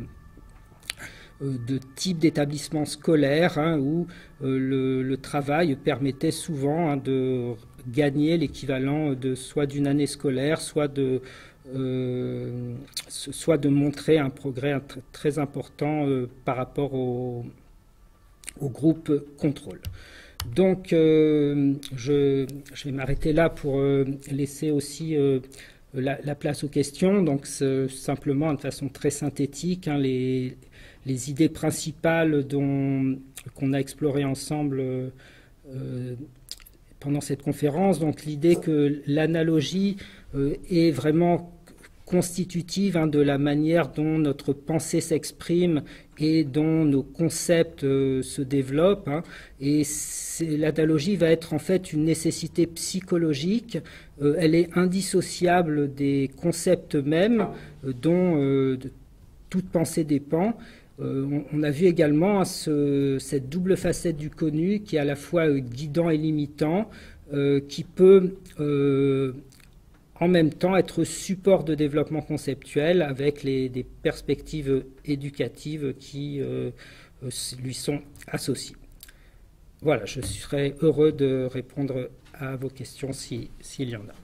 de type d'établissement scolaire, hein, où euh, le, le travail permettait souvent, hein, de gagner l'équivalent de soit d'une année scolaire, soit de, euh, soit de montrer un progrès très important euh, par rapport au, au groupe contrôle. Donc, euh, je, je vais m'arrêter là pour euh, laisser aussi euh, la, la place aux questions. Donc, simplement, de façon très synthétique, hein, les Les idées principales qu'on a explorées ensemble euh, pendant cette conférence, donc l'idée que l'analogie euh, est vraiment constitutive, hein, de la manière dont notre pensée s'exprime et dont nos concepts euh, se développent, hein, et l'analogie va être en fait une nécessité psychologique. Euh, elle est indissociable des concepts mêmes euh, dont euh, toute pensée dépend. Euh, on, on a vu également ce, cette double facette du connu qui est à la fois euh, guidant et limitant, euh, qui peut euh, en même temps être support de développement conceptuel avec les, des perspectives éducatives qui euh, lui sont associées. Voilà, je serais heureux de répondre à vos questions si, s'il y en a.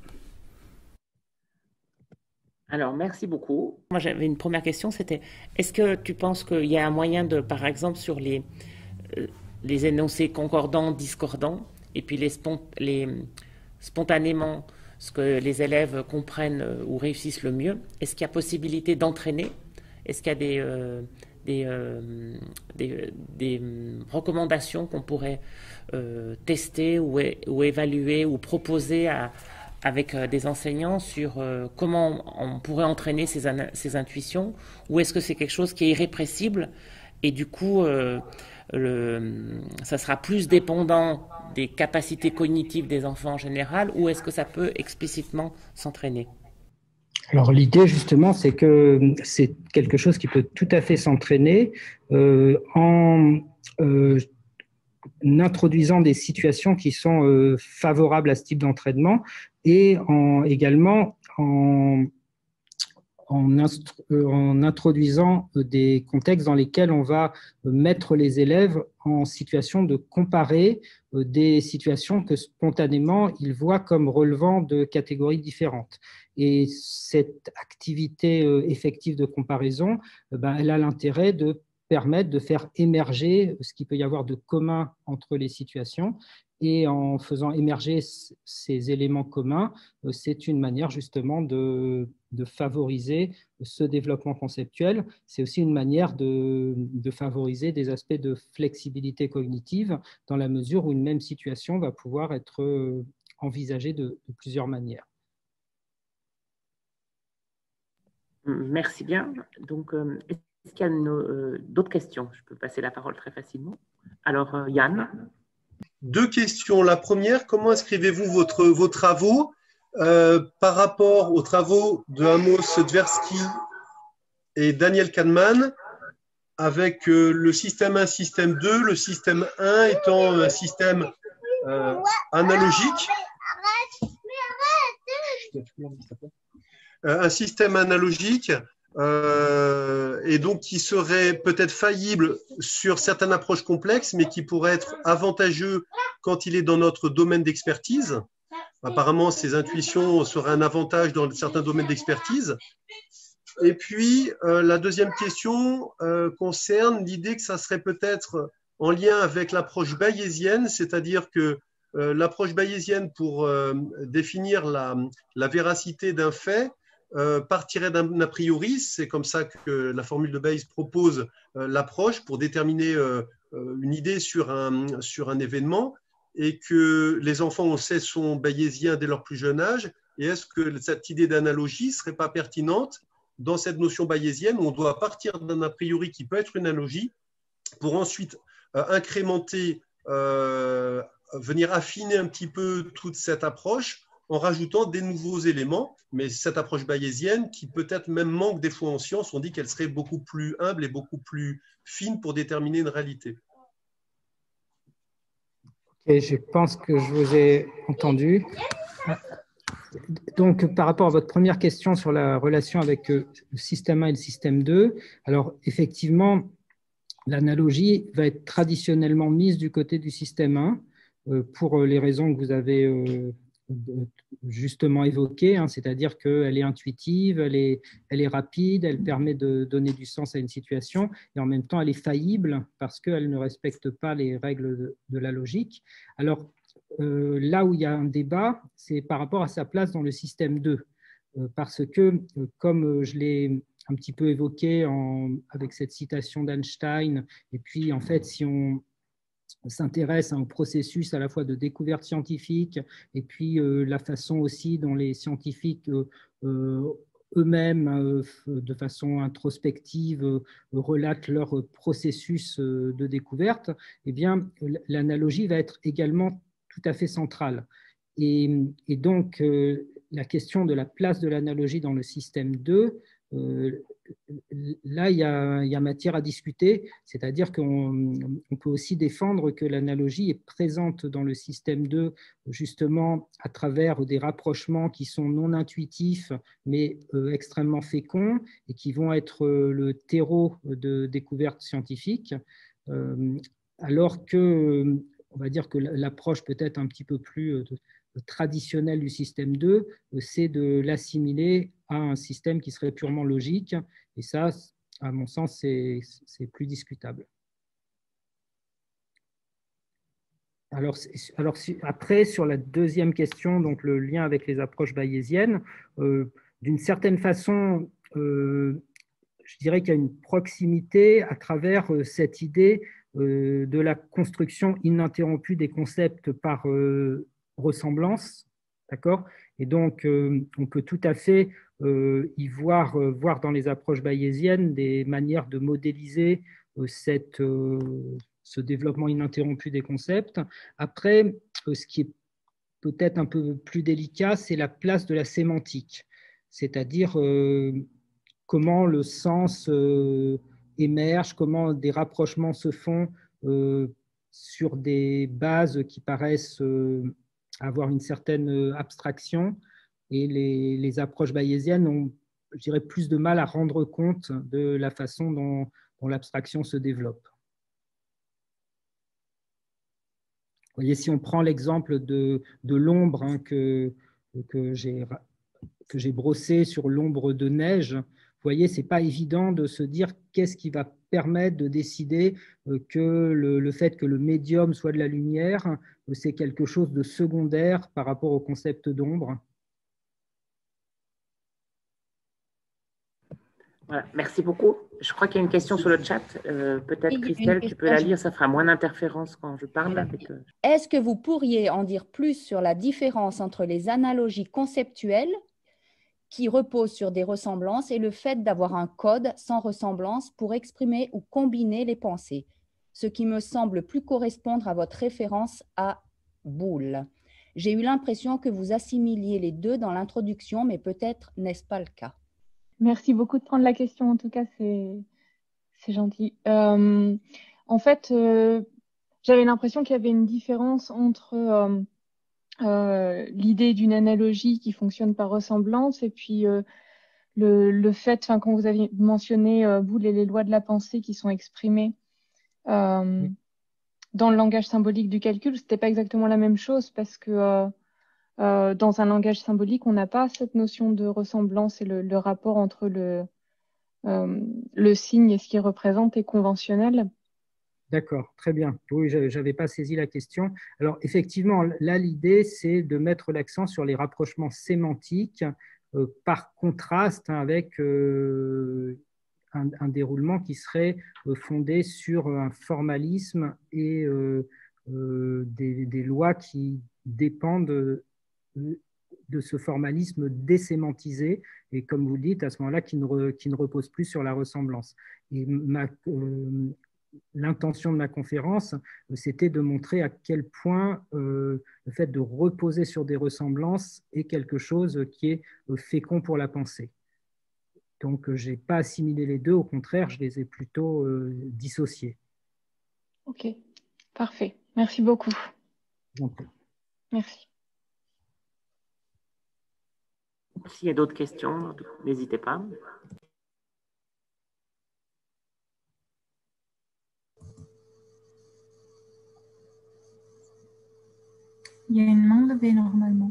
Alors, merci beaucoup. Moi, j'avais une première question, c'était, est-ce que tu penses qu'il y a un moyen de, par exemple, sur les, euh, les énoncés concordants, discordants, et puis les, spont les spontanément, ce que les élèves comprennent ou réussissent le mieux, est-ce qu'il y a possibilité d'entraîner? Est-ce qu'il y a des, euh, des, euh, des, des recommandations qu'on pourrait euh, tester ou, é ou évaluer ou proposer à avec des enseignants sur euh, comment on pourrait entraîner ces, ces intuitions, ou est-ce que c'est quelque chose qui est irrépressible et du coup euh, le, ça sera plus dépendant des capacités cognitives des enfants en général, ou est-ce que ça peut explicitement s'entraîner? Alors l'idée justement, c'est que c'est quelque chose qui peut tout à fait s'entraîner euh, en euh, introduisant des situations qui sont euh, favorables à ce type d'entraînement, et en, également en, en, en introduisant des contextes dans lesquels on va mettre les élèves en situation de comparer des situations que spontanément ils voient comme relevant de catégories différentes. Et cette activité effective de comparaison, ben, elle a l'intérêt de permettre de faire émerger ce qu'il peut y avoir de commun entre les situations, et en faisant émerger ces éléments communs, c'est une manière justement de, de favoriser ce développement conceptuel. C'est aussi une manière de, de favoriser des aspects de flexibilité cognitive, dans la mesure où une même situation va pouvoir être envisagée de, de plusieurs manières. Merci bien. Donc, euh, est-ce qu'il y a euh, d'autres questions? Je peux passer la parole très facilement. Alors, euh, Yann. Deux questions. La première, comment inscrivez-vous votre, vos travaux euh, par rapport aux travaux de Amos Tversky et Daniel Kahneman, avec euh, le système un, système deux, le système un étant un système euh, analogique. Un système analogique euh, et donc qui serait peut-être faillible sur certaines approches complexes, mais qui pourrait être avantageux quand il est dans notre domaine d'expertise. Apparemment, ces intuitions seraient un avantage dans certains domaines d'expertise. Et puis, euh, la deuxième question euh, concerne l'idée que ça serait peut-être en lien avec l'approche bayésienne, c'est-à-dire que euh, l'approche bayésienne pour euh, définir la, la véracité d'un fait Euh, partirait d'un a priori, c'est comme ça que la formule de Bayes propose euh, l'approche pour déterminer euh, une idée sur un, sur un événement, et que les enfants, on sait, sont bayésiens dès leur plus jeune âge. Et est-ce que cette idée d'analogie ne serait pas pertinente dans cette notion bayésienne où on doit partir d'un a priori qui peut être une analogie pour ensuite euh, incrémenter, euh, venir affiner un petit peu toute cette approche en rajoutant des nouveaux éléments. Mais cette approche bayésienne qui peut-être même manque des fois en science, on dit qu'elle serait beaucoup plus humble et beaucoup plus fine pour déterminer une réalité. Et je pense que je vous ai entendu. Donc, par rapport à votre première question sur la relation avec le système un et le système deux, alors effectivement, l'analogie va être traditionnellement mise du côté du système un euh, pour les raisons que vous avez euh, justement évoquées, hein, c'est-à-dire qu'elle est intuitive, elle est, elle est rapide, elle permet de donner du sens à une situation et en même temps elle est faillible parce qu'elle ne respecte pas les règles de, de la logique. Alors euh, là où il y a un débat, c'est par rapport à sa place dans le système deux, euh, parce que euh, comme je l'ai un petit peu évoqué en, avec cette citation d'Einstein, et puis en fait si on s'intéresse hein, au processus à la fois de découverte scientifique et puis euh, la façon aussi dont les scientifiques euh, euh, eux-mêmes, euh, de façon introspective, euh, relatent leur processus euh, de découverte, eh bien, l'analogie va être également tout à fait centrale. Et, et donc, euh, la question de la place de l'analogie dans le système deux, euh, là, il y, a, il y a matière à discuter, c'est-à-dire qu'on on peut aussi défendre que l'analogie est présente dans le système deux, justement à travers des rapprochements qui sont non intuitifs, mais euh, extrêmement féconds et qui vont être euh, le terreau de découverte scientifique, euh, alors que, on va dire que l'approche peut-être un petit peu plus euh, traditionnelle du système deux, c'est de l'assimiler à un système qui serait purement logique. Et ça, à mon sens, c'est plus discutable. Alors, alors, après, sur la deuxième question, donc le lien avec les approches bayésiennes, euh, d'une certaine façon, euh, je dirais qu'il y a une proximité à travers euh, cette idée euh, de la construction ininterrompue des concepts par euh, ressemblance, d'accord? Et donc, euh, on peut tout à fait euh, y voir, euh, voir dans les approches bayésiennes des manières de modéliser euh, cette, euh, ce développement ininterrompu des concepts. Après, euh, ce qui est peut-être un peu plus délicat, c'est la place de la sémantique, c'est-à-dire euh, comment le sens euh, émerge, comment des rapprochements se font euh, sur des bases qui paraissent euh, avoir une certaine abstraction. Et les, les approches bayésiennes ont, je dirais, plus de mal à rendre compte de la façon dont, dont l'abstraction se développe. Vous voyez, si on prend l'exemple de, de l'ombre hein, que, que j'ai brossé sur l'ombre de neige, vous voyez, ce n'est pas évident de se dire qu'est-ce qui va permettre de décider que le, le fait que le médium soit de la lumière, c'est quelque chose de secondaire par rapport au concept d'ombre. Voilà, merci beaucoup. Je crois qu'il y a une question sur le chat. Euh, Peut-être, Christelle, tu peux la lire, ça fera moins d'interférences quand je parle. Avec... Est-ce que vous pourriez en dire plus sur la différence entre les analogies conceptuelles qui reposent sur des ressemblances et le fait d'avoir un code sans ressemblance pour exprimer ou combiner les pensées, ce qui me semble plus correspondre à votre référence à Boole. J'ai eu l'impression que vous assimiliez les deux dans l'introduction, mais peut-être n'est-ce pas le cas. Merci beaucoup de prendre la question, en tout cas, c'est gentil. Euh, en fait, euh, j'avais l'impression qu'il y avait une différence entre euh, euh, l'idée d'une analogie qui fonctionne par ressemblance et puis euh, le, le fait, enfin, quand vous avez mentionné euh, Boole et les lois de la pensée qui sont exprimées euh, oui. dans le langage symbolique du calcul, c'était pas exactement la même chose parce que euh, Euh, dans un langage symbolique, on n'a pas cette notion de ressemblance et le, le rapport entre le, euh, le signe et ce qu'il représente est conventionnel. D'accord, très bien. Oui, je n'avais pas saisi la question. Alors, effectivement, là, l'idée, c'est de mettre l'accent sur les rapprochements sémantiques euh, par contraste hein, avec euh, un, un déroulement qui serait euh, fondé sur un formalisme et euh, euh, des, des lois qui dépendent de, de ce formalisme désémantisé et, comme vous le dites, à ce moment-là, qui ne, re, qui ne repose plus sur la ressemblance. Et ma, euh, l'intention de ma conférence, c'était de montrer à quel point euh, le fait de reposer sur des ressemblances est quelque chose qui est fécond pour la pensée. Donc, je n'ai pas assimilé les deux, au contraire, je les ai plutôt euh, dissociés. Ok, parfait. Merci beaucoup. Donc, Merci. S'il y a d'autres questions, n'hésitez pas. Il y a une main levée normalement.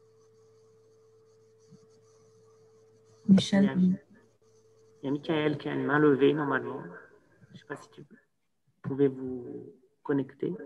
Michel. Il y a, il y a Michael qui a une main levée normalement. Je ne sais pas si tu pouvez vous connecter.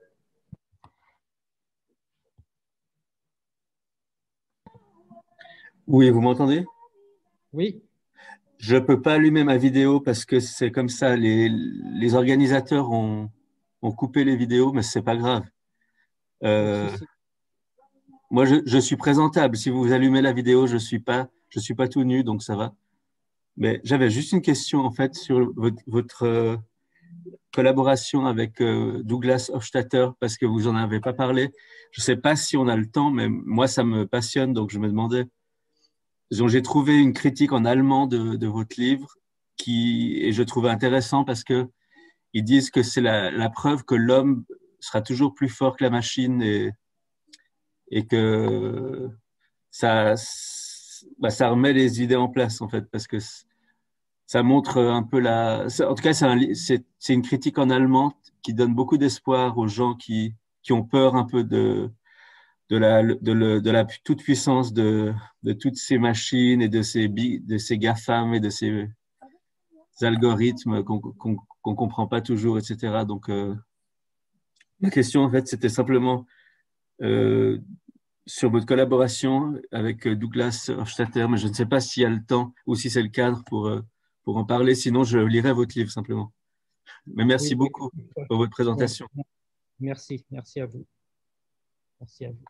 Oui, vous m'entendez? Oui. Je ne peux pas allumer ma vidéo parce que c'est comme ça. Les, les organisateurs ont, ont coupé les vidéos, mais ce n'est pas grave. Euh, moi, je, je suis présentable. Si vous allumez la vidéo, je ne suis pas, je suis pas tout nu, donc ça va. Mais j'avais juste une question en fait sur votre, votre euh, collaboration avec euh, Douglas Hofstadter, parce que vous n'en avez pas parlé. Je ne sais pas si on a le temps, mais moi, ça me passionne, donc je me demandais. J'ai trouvé une critique en allemand de, de votre livre qui, et je trouvais intéressant parce que ils disent que c'est la, la preuve que l'homme sera toujours plus fort que la machine et, et que ça, bah, ça remet les idées en place en fait, parce que ça montre un peu la. En tout cas, c'est un, c'est une critique en allemand qui donne beaucoup d'espoir aux gens qui, qui ont peur un peu de de la, de, le, de la toute-puissance de, de toutes ces machines et de ces, de ces GAFAM et de ces algorithmes qu'on qu'on qu'on comprend pas toujours, et cetera. Donc, euh, ma question, en fait, c'était simplement euh, sur votre collaboration avec Douglas Hofstadter, mais je ne sais pas s'il y a le temps ou si c'est le cadre pour, pour en parler. Sinon, je lirai votre livre, simplement. Mais merci oui, beaucoup oui. pour votre présentation. Merci, merci à vous. Merci à vous.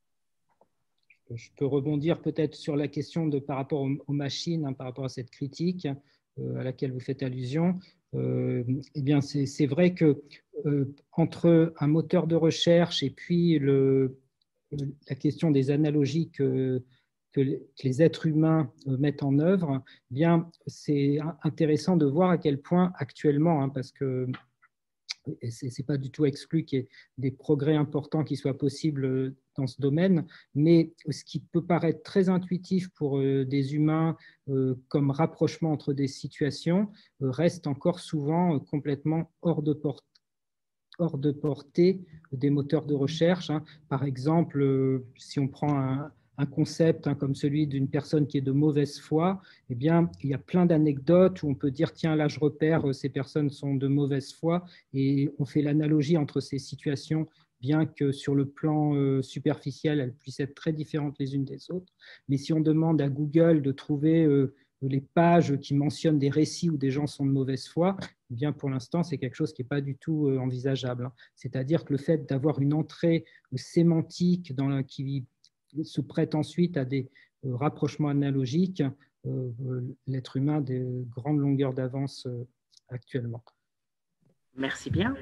Je peux rebondir peut-être sur la question de, par rapport aux, aux machines, hein, par rapport à cette critique euh, à laquelle vous faites allusion. Euh, eh bien, c'est vrai que euh, entre un moteur de recherche et puis le, la question des analogies que, que les êtres humains mettent en œuvre, eh bien, c'est intéressant de voir à quel point actuellement, hein, parce que ce n'est pas du tout exclu qu'il y ait des progrès importants qui soient possibles dans ce domaine, mais ce qui peut paraître très intuitif pour des humains comme rapprochement entre des situations reste encore souvent complètement hors de portée hors de portée des moteurs de recherche. Par exemple, si on prend un, un concept hein, comme celui d'une personne qui est de mauvaise foi, eh bien, il y a plein d'anecdotes où on peut dire, tiens, là, je repère, ces personnes sont de mauvaise foi, et on fait l'analogie entre ces situations, bien que sur le plan euh, superficiel, elles puissent être très différentes les unes des autres. Mais si on demande à Google de trouver euh, les pages qui mentionnent des récits où des gens sont de mauvaise foi, eh bien pour l'instant, c'est quelque chose qui n'est pas du tout euh, envisageable. C'est-à-dire que le fait d'avoir une entrée euh, sémantique dans la, qui se prête ensuite à des euh, rapprochements analogiques, euh, l'être humain a des grandes longueurs d'avance euh, actuellement. Merci bien.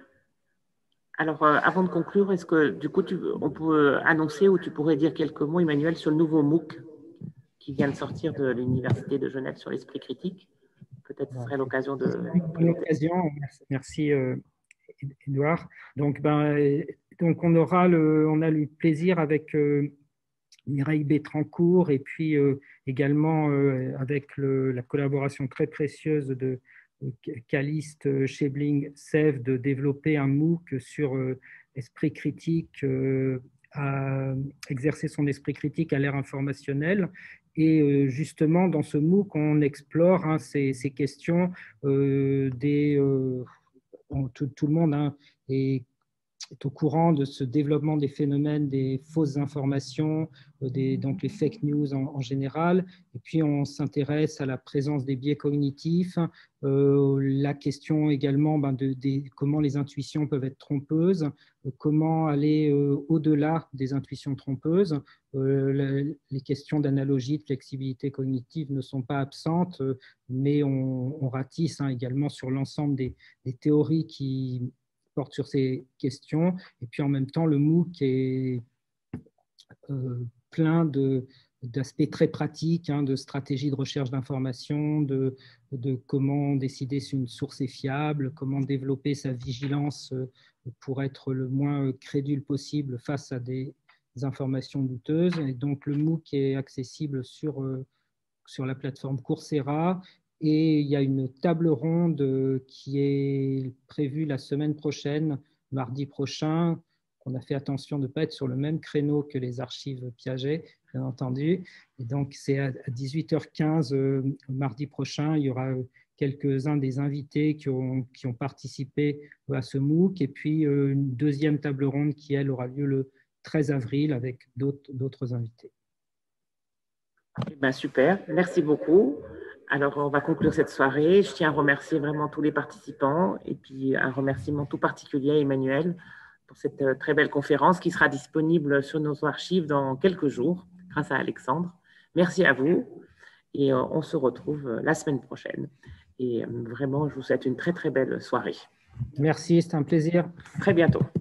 Alors, euh, avant de conclure, est-ce que du coup, tu, on peut annoncer ou tu pourrais dire quelques mots, Emmanuel, sur le nouveau MOOC qui vient de sortir de l'Université de Genève sur l'esprit critique? Peut-être ce serait l'occasion de… L'occasion, merci euh, Édouard. Donc, ben, donc on, aura le, on a le plaisir avec euh, Mireille Bétrancourt et puis euh, également euh, avec le, la collaboration très précieuse de Caliste Schebling Sève de développer un MOOC sur euh, esprit critique, euh, à exercer son esprit critique à l'ère informationnelle. Et euh, justement, dans ce MOOC, on explore hein, ces, ces questions euh, des… Euh, tout, tout le monde hein, est est au courant de ce développement des phénomènes des fausses informations, des, donc les fake news en, en général. Et puis, on s'intéresse à la présence des biais cognitifs, euh, la question également ben, de, de comment les intuitions peuvent être trompeuses, euh, comment aller euh, au-delà des intuitions trompeuses. Euh, la, les questions d'analogie, de flexibilité cognitive ne sont pas absentes, euh, mais on, on ratisse hein, également sur l'ensemble des, des théories qui portent sur ces questions. Et puis en même temps, le MOOC est euh, plein de, d'aspects très pratiques, hein, de stratégies de recherche d'informations, de, de comment décider si une source est fiable, comment développer sa vigilance pour être le moins crédule possible face à des informations douteuses. Et donc le MOOC est accessible sur, sur la plateforme Coursera. Et il y a une table ronde qui est prévue la semaine prochaine, mardi prochain. On a fait attention de ne pas être sur le même créneau que les archives Piaget, bien entendu. Et donc, c'est à dix-huit heures quinze, euh, mardi prochain. Il y aura quelques-uns des invités qui ont, qui ont participé à ce MOOC. Et puis, euh, une deuxième table ronde qui, elle, aura lieu le treize avril avec d'autres invités. Eh ben, super, merci beaucoup. Alors, on va conclure cette soirée. Je tiens à remercier vraiment tous les participants et puis un remerciement tout particulier à Emmanuel pour cette très belle conférence qui sera disponible sur nos archives dans quelques jours grâce à Alexandre. Merci à vous et on se retrouve la semaine prochaine. Et vraiment, je vous souhaite une très, très belle soirée. Merci, c'est un plaisir. Très bientôt.